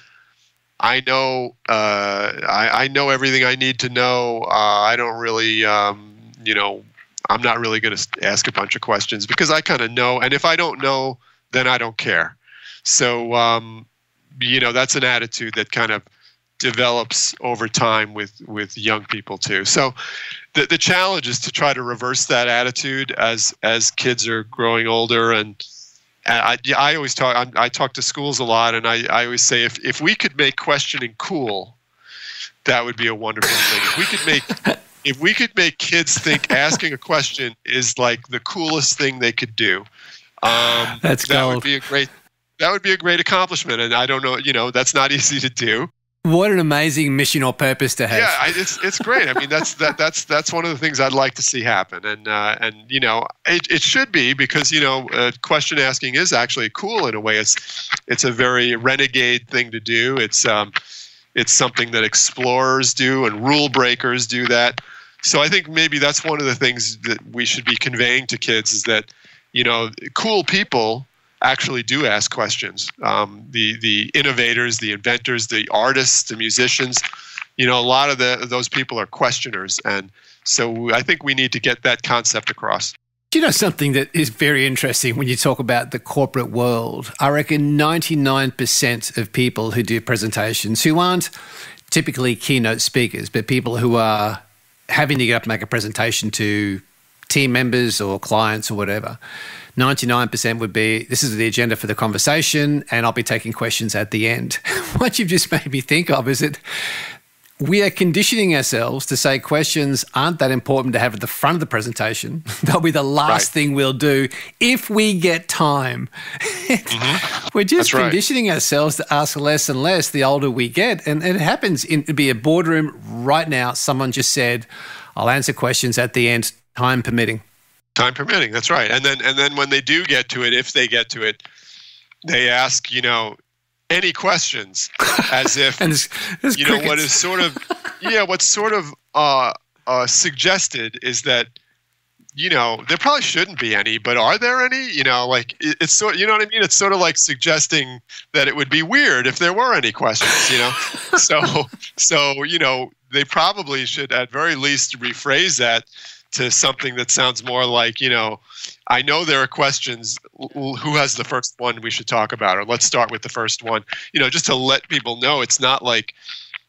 I know uh, I, I know everything I need to know. Uh, I don't really, um, you know. I'm not really going to ask a bunch of questions because I kind of know. And if I don't know, then I don't care. So, um, you know, that's an attitude that kind of develops over time with, with young people too. So the, the challenge is to try to reverse that attitude as, as kids are growing older. And I, I always talk, I, I talk to schools a lot, and I, I always say, if, if we could make questioning cool, that would be a wonderful thing. If we could make... If we could make kids think asking a question is like the coolest thing they could do, um, that's that gold. would be a great that would be a great accomplishment. And I don't know, you know, that's not easy to do. What an amazing mission or purpose to have. Yeah, I, it's it's great. I mean, that's that that's that's one of the things I'd like to see happen. And uh, and you know, it, it should be, because you know, uh, question asking is actually cool in a way. It's it's a very renegade thing to do. It's um, it's something that explorers do and rule breakers do that. So I think maybe that's one of the things that we should be conveying to kids, is that, you know, cool people actually do ask questions. Um, the the innovators, the inventors, the artists, the musicians, you know, a lot of the those people are questioners. And so I think we need to get that concept across. Do you know something that is very interesting when you talk about the corporate world? I reckon ninety-nine percent of people who do presentations, who aren't typically keynote speakers, but people who are having to get up and make a presentation to team members or clients or whatever, ninety-nine percent would be, this is the agenda for the conversation and I'll be taking questions at the end. What you've just made me think of is that we are conditioning ourselves to say questions aren't that important to have at the front of the presentation. They'll be the last Right. thing we'll do if we get time. Mm-hmm. We're just That's right. conditioning ourselves to ask less and less the older we get. And, and it happens in it'd be a boardroom right now. Someone just said, I'll answer questions at the end, time permitting. Time permitting, that's right. And then and then when they do get to it, if they get to it, they ask, you know, any questions, as if And there's, there's you know crickets. what is sort of yeah what's sort of uh, uh, suggested is that, you know, there probably shouldn't be any, but are there any? You know, like it, it's sort you know what I mean? It's sort of like suggesting that it would be weird if there were any questions, you know. so so you know, they probably should at very least rephrase that to something that sounds more like, you know, I know there are questions. Who has the first one we should talk about? Or let's start with the first one. You know, just to let people know it's not like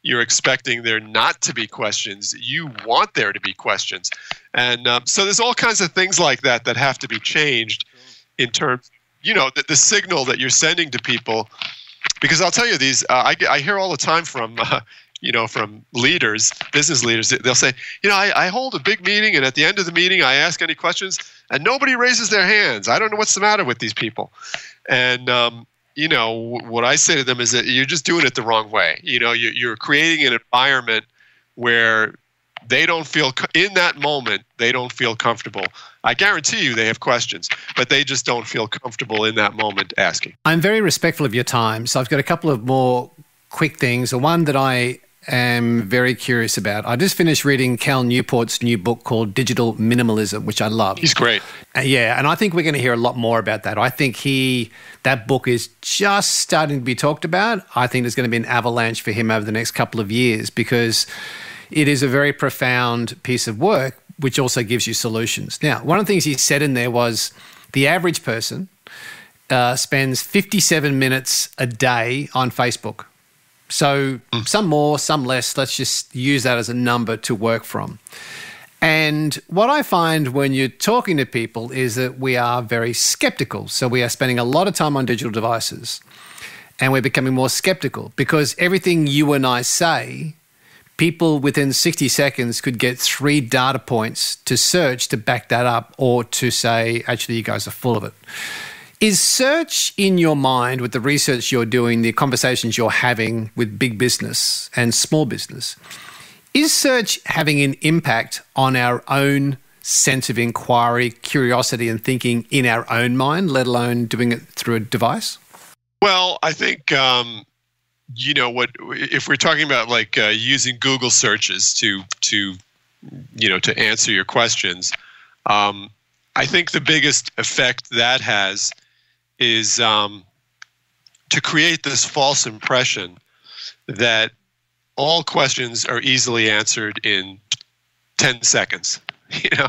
You're expecting there not to be questions. You want there to be questions. And um, so there's all kinds of things like that that have to be changed in terms, you know, the, the signal that you're sending to people. Because I'll tell you, these uh, I, I hear all the time from, uh, you know, from leaders, business leaders. They'll say, you know, I, I hold a big meeting, and at the end of the meeting, I ask any questions, and nobody raises their hands. I don't know what's the matter with these people. And um, you know, what I say to them is that you're just doing it the wrong way. You know, you're creating an environment where they don't feel, in that moment, they don't feel comfortable. I guarantee you they have questions, but they just don't feel comfortable in that moment asking. I'm very respectful of your time, so I've got a couple of more quick things. The one that I am very curious about. I just finished reading Cal Newport's new book called Digital Minimalism, which I love. He's great. Uh, yeah, and I think we're going to hear a lot more about that. I think he that book is just starting to be talked about. I think there's going to be an avalanche for him over the next couple of years because it is a very profound piece of work, which also gives you solutions. Now, one of the things he said in there was the average person uh, spends fifty-seven minutes a day on Facebook. So mm. some more, some less. Let's just use that as a number to work from. And what I find when you're talking to people is that we are very skeptical. So we are spending a lot of time on digital devices and we're becoming more skeptical because everything you and I say, people within sixty seconds could get three data points to search to back that up or to say, actually, you guys are full of it. Is search in your mind with the research you're doing, the conversations you're having with big business and small business, is search having an impact on our own sense of inquiry, curiosity and thinking in our own mind, let alone doing it through a device? Well, I think, um, you know, what if we're talking about like uh, using Google searches to, to, you know, to answer your questions, um, I think the biggest effect that has is um, to create this false impression that all questions are easily answered in ten seconds, you know,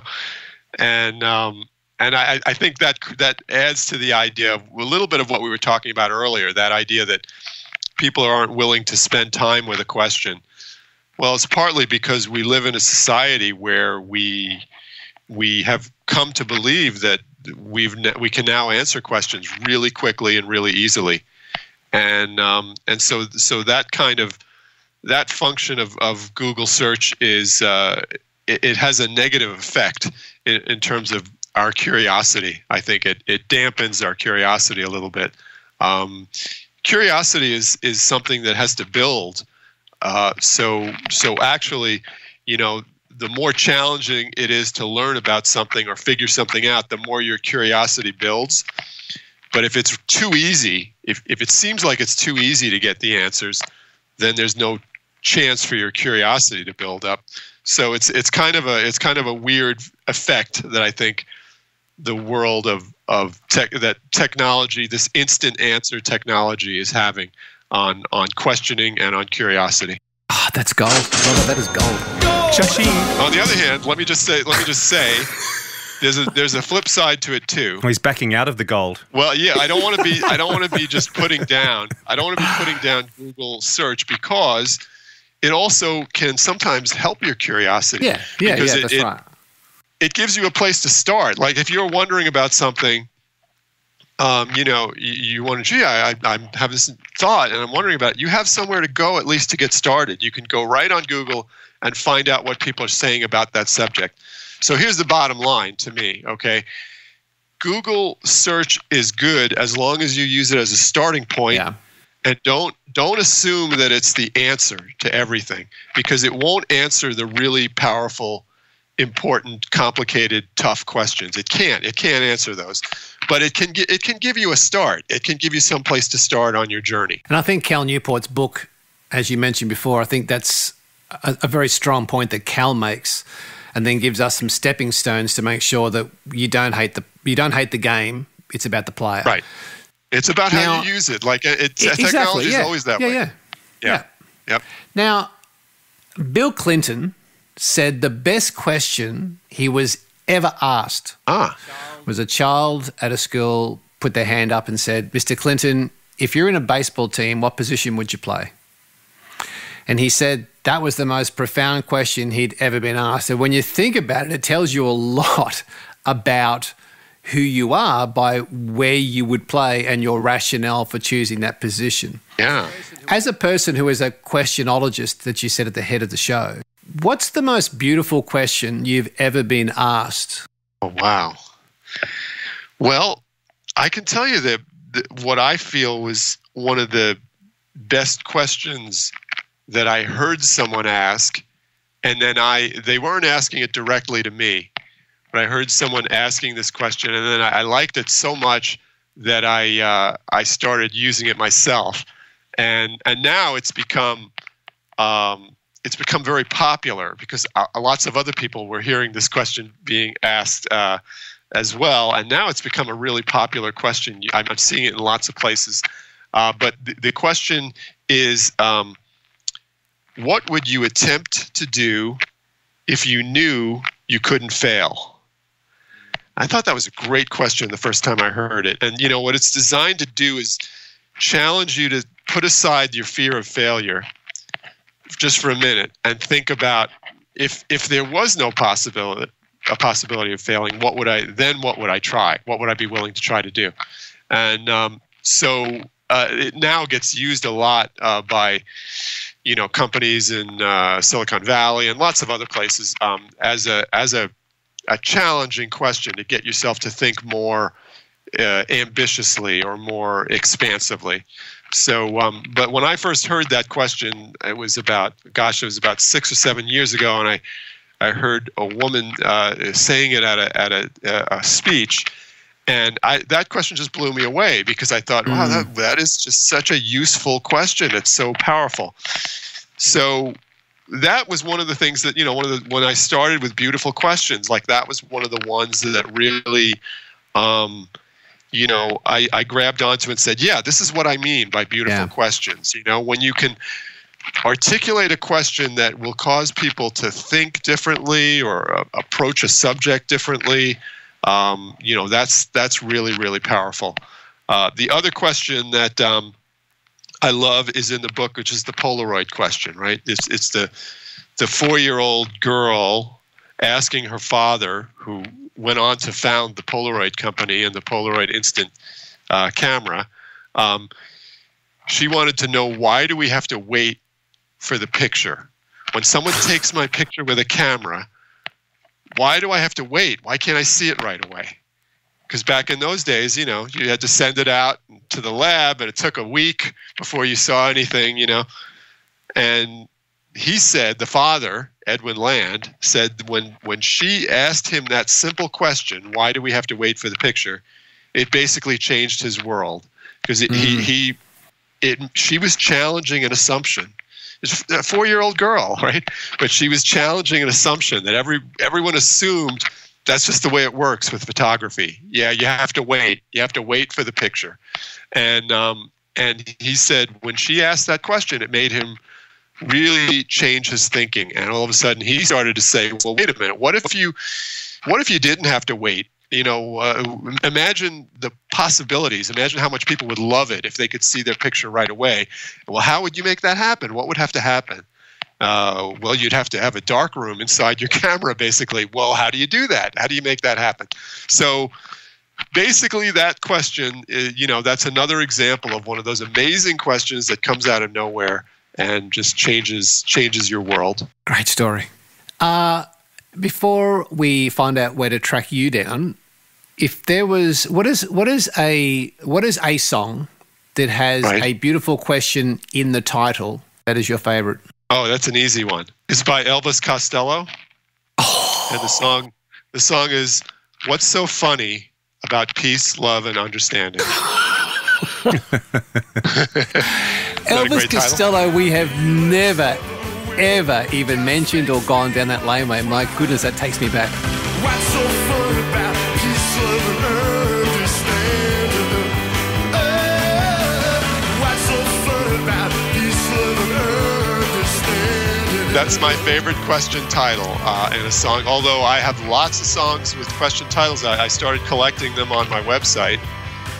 and um, and I, I think that that adds to the idea of a little bit of what we were talking about earlier. That idea that people aren't willing to spend time with a question. Well, it's partly because we live in a society where we we have come to believe that we've we can now answer questions really quickly and really easily, and um, and so so that kind of that function of, of Google search is uh, it, it has a negative effect in, in terms of our curiosity. I think it it dampens our curiosity a little bit. Um, curiosity is is something that has to build. Uh, so so actually, you know, the more challenging it is to learn about something or figure something out, the more your curiosity builds. But if it's too easy, if, if it seems like it's too easy to get the answers, then there's no chance for your curiosity to build up. So it's it's kind of a it's kind of a weird effect that I think the world of of tech that technology, this instant answer technology, is having on on questioning and on curiosity. Ah, oh, that's gold. Well, that is gold. On the other hand, let me just say, let me just say, there's a there's a flip side to it too. Well, he's backing out of the gold. Well, yeah, I don't want to be I don't want to be just putting down. I don't want to be putting down Google search because it also can sometimes help your curiosity. Yeah, yeah, because yeah, it, that's it, right. It gives you a place to start. Like if you're wondering about something, um, you know, you, you want to, gee, I, I, I have this thought and I'm wondering about it. You have somewhere to go at least to get started. You can go right on Google and find out what people are saying about that subject. So here's the bottom line to me, okay? Google search is good as long as you use it as a starting point. Yeah. And don't don't assume that it's the answer to everything, because it won't answer the really powerful, important, complicated, tough questions. It can't. It can't answer those. But it can gi- it can give you a start. It can give you some place to start on your journey. And I think Cal Newport's book, as you mentioned before, I think that's a, a very strong point that Cal makes, and then gives us some stepping stones to make sure that you don't hate the you don't hate the game. It's about the player. Right. It's about now, how you use it. Like it, exactly, technology yeah. is always that yeah, way. Yeah. Yeah. Yeah. Yep. Now, Bill Clinton said the best question he was ever asked Ah. was a child at a school put their hand up and said, Mister Clinton, if you're in a baseball team, what position would you play? And he said that was the most profound question he'd ever been asked. And when you think about it, it tells you a lot about who you are by where you would play and your rationale for choosing that position. Yeah. As a person who is a questionologist that you said at the head of the show, what's the most beautiful question you've ever been asked? Oh, wow. Well, I can tell you that, that what I feel was one of the best questions that I heard someone ask, and then I they weren't asking it directly to me, but I heard someone asking this question, and then I, I liked it so much that I uh, I started using it myself, and and now it's become um, it's become very popular because uh, lots of other people were hearing this question being asked uh, as well, and now it's become a really popular question. I'm, I'm seeing it in lots of places, uh, but the, the question is. Um, What would you attempt to do if you knew you couldn't fail? I thought that was a great question the first time I heard it. And, you know, what it's designed to do is challenge you to put aside your fear of failure just for a minute and think about if if there was no possibility a possibility of failing, what would I then what would I try? What would I be willing to try to do? And um, so uh, it now gets used a lot uh, by you know, companies in uh, Silicon Valley and lots of other places um, as a as a, a challenging question to get yourself to think more uh, ambitiously or more expansively. So, um, but when I first heard that question, it was about, gosh, it was about six or seven years ago, and I I heard a woman uh, saying it at a at a, a speech. And I, that question just blew me away because I thought, wow, that, that is just such a useful question. It's so powerful. So that was one of the things that, you know, one of the, when I started with beautiful questions, like that was one of the ones that really, um, you know, I, I grabbed onto and said, yeah, this is what I mean by beautiful Yeah. questions. You know, when you can articulate a question that will cause people to think differently or uh, approach a subject differently, Um, you know, that's that's really, really powerful. Uh, the other question that um, I love is in the book, which is the Polaroid question, right? It's it's the the four-year-old girl asking her father, who went on to found the Polaroid company and the Polaroid instant uh, camera. Um, she wanted to know, why do we have to wait for the picture? When someone takes my picture with a camera, why do I have to wait? Why can't I see it right away? Because back in those days, you know, you had to send it out to the lab, and it took a week before you saw anything, you know. And he said, the father, Edwin Land, said when when she asked him that simple question, why do we have to wait for the picture, it basically changed his world. Because mm. he he it she was challenging an assumption. It's a four-year-old girl, right? But she was challenging an assumption that every everyone assumed that's just the way it works with photography. Yeah, you have to wait. You have to wait for the picture. And um, and he said when she asked that question, it made him really change his thinking. And all of a sudden, he started to say, "Well, wait a minute. What if you, what if you didn't have to wait? You know, uh, imagine the possibilities. Imagine how much people would love it if they could see their picture right away. Well, how would you make that happen? What would have to happen? Uh, well, you'd have to have a dark room inside your camera, basically. Well, how do you do that? How do you make that happen? So basically that question, is, you know, that's another example of one of those amazing questions that comes out of nowhere and just changes changes your world. Great story. Uh, before we find out where to track you down, if there was, what is what is a what is a song that has Right. a beautiful question in the title that is your favorite? Oh, that's an easy one. It's by Elvis Costello, oh. and the song the song is "What's So Funny About Peace, Love, and Understanding." Elvis Costello, we have never, ever even mentioned or gone down that laneway. My goodness, that takes me back. What's so fun about peace, love, and understanding? Oh, what's so fun about peace, love, and understanding? That's my favorite question title uh, in a song. Although I have lots of songs with question titles, I, I started collecting them on my website.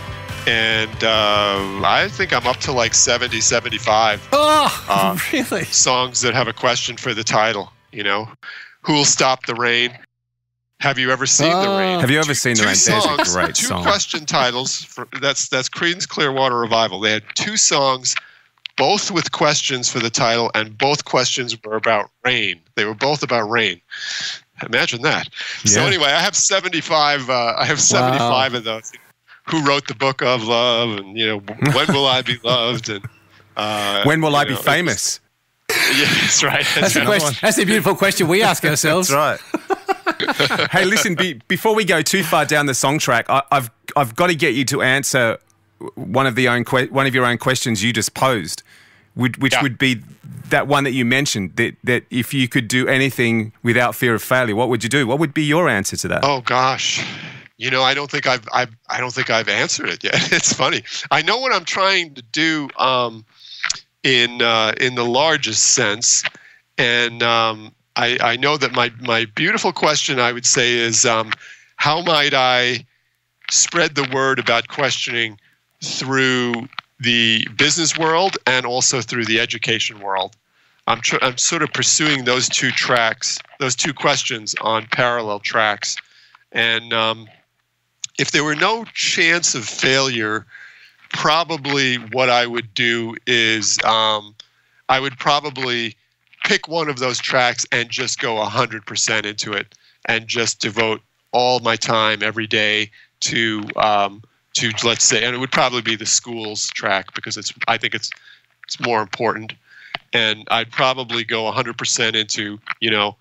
and uh, I think I'm up to like seventy, seventy-five Oh, uh, really? songs that have a question for the title. You know, Who'll Stop the Rain? Have you ever seen the rain? Have you ever seen the Two rain? There's a songs, great two song. question titles. For, that's that's Creedence Clearwater Revival. They had two songs, both with questions for the title, and both questions were about rain. They were both about rain. Imagine that. So Yeah. anyway, I have seventy-five. Uh, I have seventy-five Wow. of those. Who wrote the Book of Love? And you know, when will I be loved? And uh, When will you I be know, famous? Yeah, that's right. That's, the right. question. That's the beautiful question we ask ourselves. That's right. Hey, listen. Be, before we go too far down the song track, I, I've I've got to get you to answer one of the own que- one of your own questions you just posed, which, which Yeah. would be that one that you mentioned that that if you could do anything without fear of failure, what would you do? What would be your answer to that? Oh gosh, you know, I don't think I've, I've I don't think I've answered it yet. It's funny. I know what I'm trying to do um, in uh, in the largest sense, and um, I, I know that my my beautiful question I would say is um, how might I spread the word about questioning through the business world and also through the education world. I'm tr- I'm sort of pursuing those two tracks, those two questions on parallel tracks, and um, if there were no chance of failure, probably what I would do is um, I would probably pick one of those tracks and just go one hundred percent into it and just devote all my time every day to um, to let's say, and it would probably be the schools track because it's I think it's it's more important. And I'd probably go one hundred percent into, you know,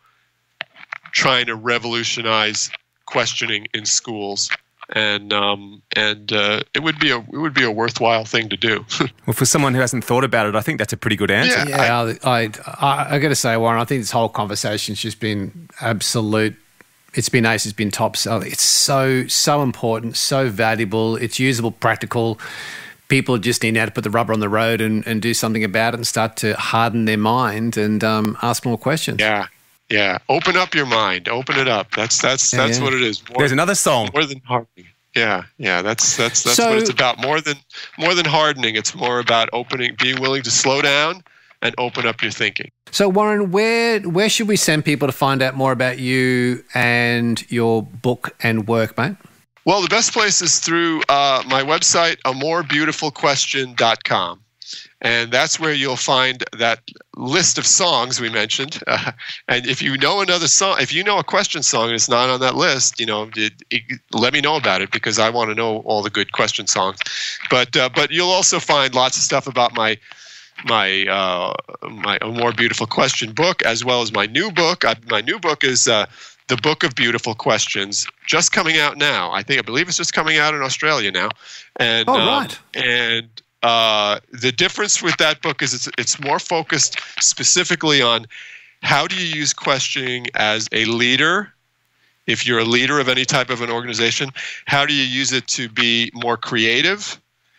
trying to revolutionize questioning in schools, and um, and uh, it would be a it would be a worthwhile thing to do. Well, for someone who hasn't thought about it, I think that's a pretty good answer. Yeah. Yeah, I, I, I, I got to say, Warren, I think this whole conversation's just been absolute. It's been ace. It's been top. So it's so so important, so valuable. It's usable, practical. People just need now to put the rubber on the road and, and do something about it and start to harden their mind and um, ask more questions. Yeah, yeah. Open up your mind. Open it up. That's that's Yeah, that's yeah. what it is. More, There's another song. more than hardening. Yeah, yeah. That's that's that's So- what it's about. More than more than hardening. It's more about opening, being willing to slow down and open up your thinking. So, Warren, where where should we send people to find out more about you and your book and work, mate? Well, the best place is through uh, my website, a more beautiful question dot com. And that's where you'll find that list of songs we mentioned. Uh, and if you know another song, if you know a question song and it's not on that list, you know, it, it, let me know about it because I want to know all the good question songs. But uh, but you'll also find lots of stuff about my my uh, my A More Beautiful Question book, as well as my new book. I, my new book is uh, The Book of Beautiful Questions, just coming out now. I think I believe it's just coming out in Australia now. And Oh, um, right. and uh, the difference with that book is it's it's more focused specifically on how do you use questioning as a leader. If you're a leader of any type of an organization, how do you use it to be more creative,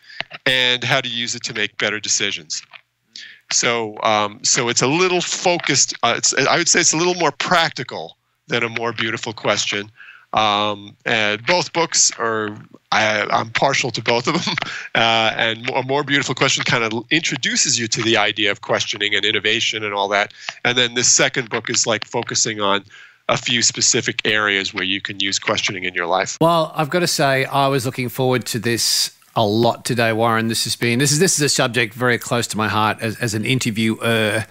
and how do you use it to make better decisions? So, um, so it's a little focused. Uh, it's, I would say it's a little more practical than A More Beautiful Question. Um, and both books are, I, I'm partial to both of them. Uh, and A More Beautiful Question kind of introduces you to the idea of questioning and innovation and all that. And then this second book is like focusing on a few specific areas where you can use questioning in your life. Well, I've got to say, I was looking forward to this a lot today, Warren. This has been this is this is a subject very close to my heart as, as an interviewer.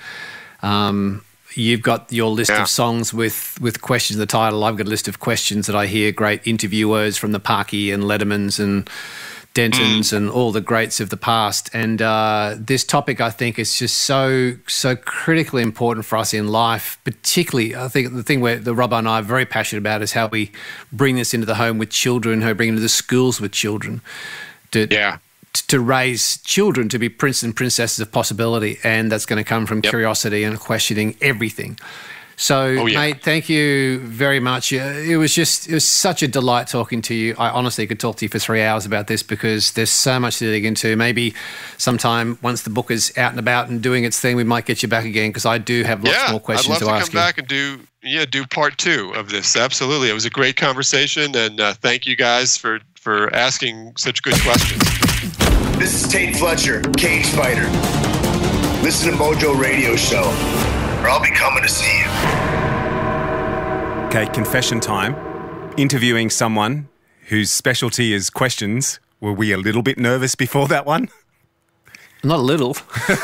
Um, you've got your list Yeah. of songs with with questions in the title. I've got a list of questions that I hear great interviewers from the Parky and Lettermans and Dentons and all the greats of the past. And uh, this topic, I think, is just so so critically important for us in life. Particularly, I think the thing where the Robbo and I are very passionate about is how we bring this into the home with children, how we bring it into the schools with children. To, Yeah. to raise children to be princes and princesses of possibility, and that's going to come from Yep. curiosity and questioning everything. So, Oh, yeah. mate, thank you very much. Uh, It was just, it was such a delight talking to you. I honestly could talk to you for three hours about this because there's so much to dig into. Maybe sometime once the book is out and about and doing its thing, we might get you back again because I do have lots yeah, more questions I'd love to, to ask come you. back and do yeah, do part two of this. Absolutely. It was a great conversation, and uh, thank you guys for, for asking such good questions. This is Tate Fletcher, Cage Fighter. Listen to Mojo Radio Show, or I'll be coming to see you. Okay, confession time. Interviewing someone whose specialty is questions. Were we a little bit nervous before that one? Not a little.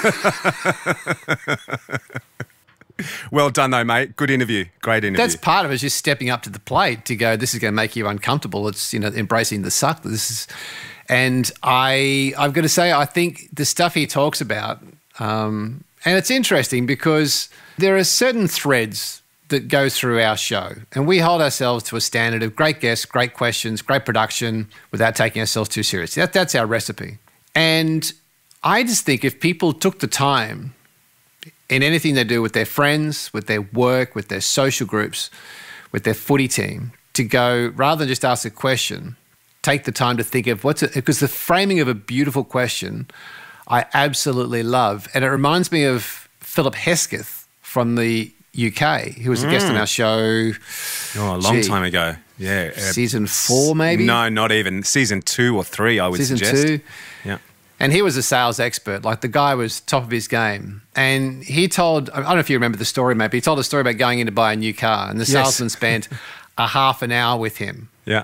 Well done, though, mate. Good interview. Great interview. That's part of it, is just stepping up to the plate to go, this is going to make you uncomfortable. It's, you know, embracing the suck. This is, and I, I've got to say, I think the stuff he talks about, um, and it's interesting because there are certain threads that go through our show, and we hold ourselves to a standard of great guests, great questions, great production without taking ourselves too seriously. That, that's our recipe. And I just think if people took the time in anything they do with their friends, with their work, with their social groups, with their footy team, to go, rather than just ask a question, take the time to think of what's it, because the framing of a beautiful question I absolutely love. And it reminds me of Philip Hesketh from the U K, who was a guest on our show. Oh, a long gee, time ago. Yeah. Uh, Season four, maybe? No, not even. Season two or three, I would Season suggest. two. Yeah. And he was a sales expert. Like, the guy was top of his game. And he told, I don't know if you remember the story, mate, but he told a story about going in to buy a new car. And the Yes. salesman spent a half an hour with him. Yeah.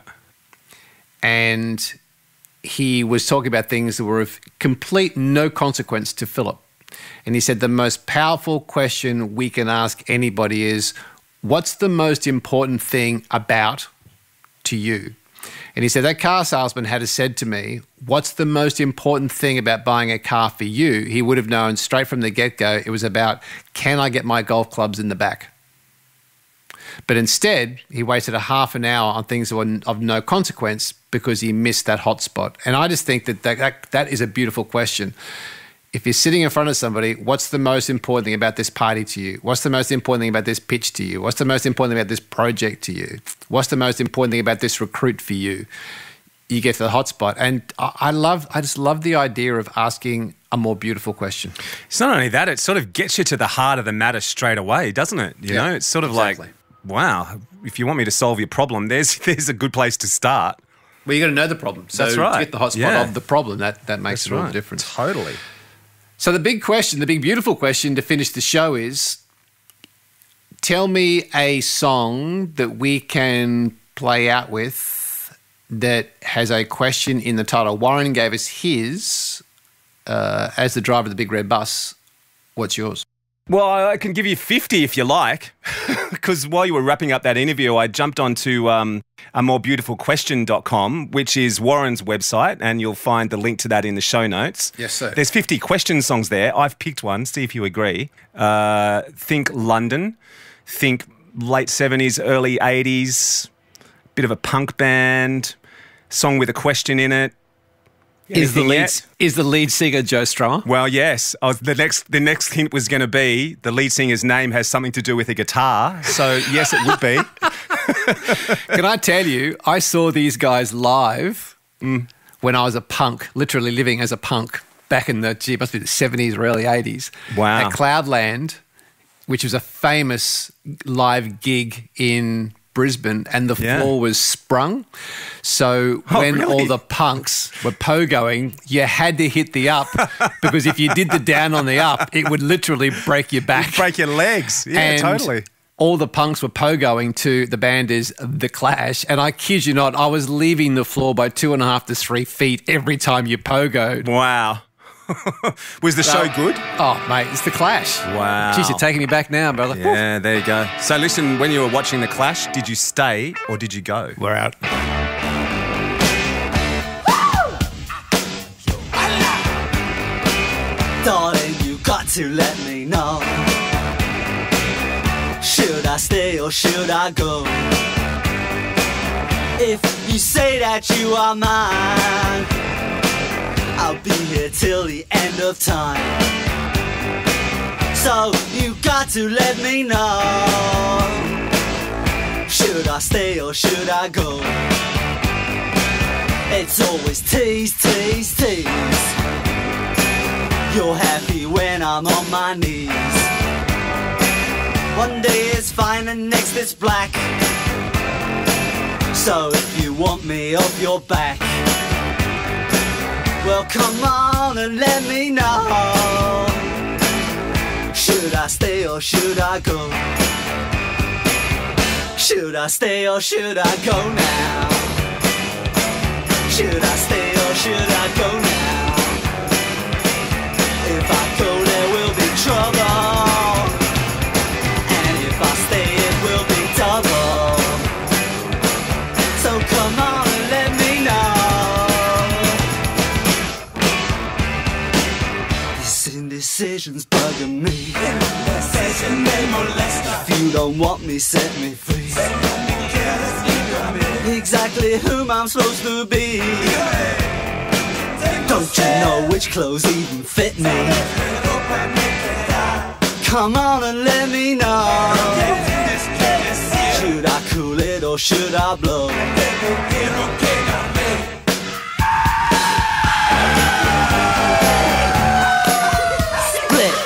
And he was talking about things that were of complete no consequence to Philip. And he said the most powerful question we can ask anybody is, what's the most important thing about to you? And he said, that car salesman had said to me, what's the most important thing about buying a car for you? He would have known straight from the get-go it was about, can I get my golf clubs in the back? But instead, he wasted a half an hour on things that were of no consequence because he missed that hot spot. And I just think that that, that, that is a beautiful question. If you're sitting in front of somebody, what's the most important thing about this party to you? What's the most important thing about this pitch to you? What's the most important thing about this project to you? What's the most important thing about this recruit for you? You get to the hot spot. And I love, I just love the idea of asking a more beautiful question. It's not only that, it sort of gets you to the heart of the matter straight away, doesn't it? You Yeah, know, it's sort of exactly. like, wow, if you want me to solve your problem, there's there's a good place to start. Well, you got to know the problem. So That's right. to get the hot spot Yeah. of the problem, that, that makes That's a all right. the difference. Totally. So the big question, the big beautiful question to finish the show is, tell me a song that we can play out with that has a question in the title. Warren gave us his uh, as the driver of the big red bus. What's yours? Well, I can give you fifty if you like, because while you were wrapping up that interview, I jumped onto um, a more beautiful question dot com, which is Warren's website, and you'll find the link to that in the show notes. Yes, sir. There's fifty question songs there. I've picked one. See if you agree. Uh, think London. Think late seventies, early eighties. Bit of a punk band. Song with a question in it. Is the Anything lead yet? is the lead singer Joe Strummer? Well, yes. I was, the next the next hint was going to be the lead singer's name has something to do with a guitar. So, yes, it would be. Can I tell you, I saw these guys live Mm. when I was a punk, literally living as a punk back in the, gee, it must be the seventies or early eighties. Wow. At Cloudland, which was a famous live gig in Brisbane, and the Yeah. floor was sprung. So Oh, when really? all the punks were pogoing, you had to hit the up because if you did the down on the up, it would literally break your back. Break your legs. Yeah, And totally. all the punks were pogoing to the band is The Clash. And I kid you not, I was leaving the floor by two and a half to three feet every time you pogoed. Wow. Was the show good? Oh, mate, it's The Clash. Wow. Jeez, you're taking me back now, brother. Yeah, there you go. So listen, when you were watching The Clash, did you stay or did you go? We're out. Darling, you got to let me know. Should I stay or should I go? If you say that you are mine, I'll be here till the end of time. So you got to let me know. Should I stay or should I go? It's always tease, tease, tease. You're happy when I'm on my knees. One day it's fine and next it's black. So if you want me off your back, well come on and let me know. Should I stay or should I go? Should I stay or should I go now? Should I stay or should I go now? If I go there will be trouble, and if I stay it will be double. So come on and let me know. These indecisions bugging me. If you don't want me, set me free. Exactly whom I'm supposed to be. Don't you know which clothes even fit me? Come on and let me know. Should I cool it or should I blow? Split.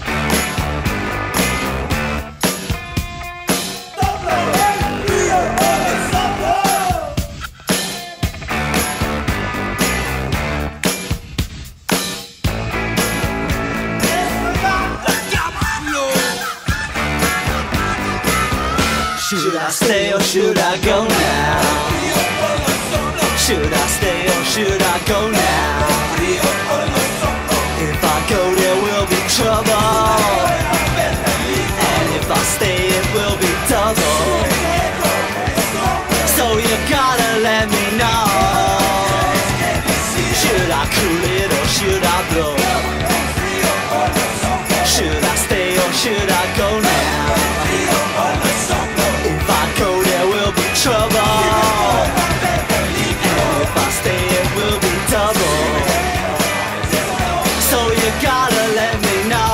Should I stay or should I go now? Should I stay or should I go now? If I go there will be trouble, and if I stay it will be double. So you gotta let me know. Should I cool it or should I blow? Should I stay or should I go now? If I go there will be trouble, and if I stay it will be double. So you gotta let me know.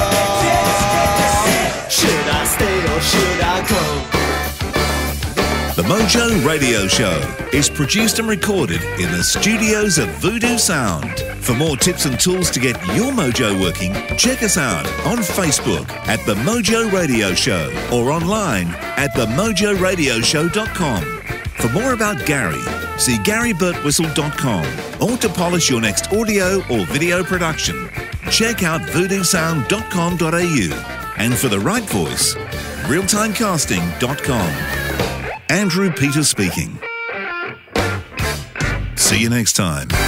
Should I stay or should I go? The Mojo Radio Show is produced and recorded in the studios of Voodoo Sound. For more tips and tools to get your mojo working, check us out on Facebook at The Mojo Radio Show or online at the mojo radio show dot com. For more about Gary, see gary burt whistle dot com, or to polish your next audio or video production, check out voodoo sound dot com dot a u. And for the right voice, real time casting dot com. Andrew Peters speaking. See you next time.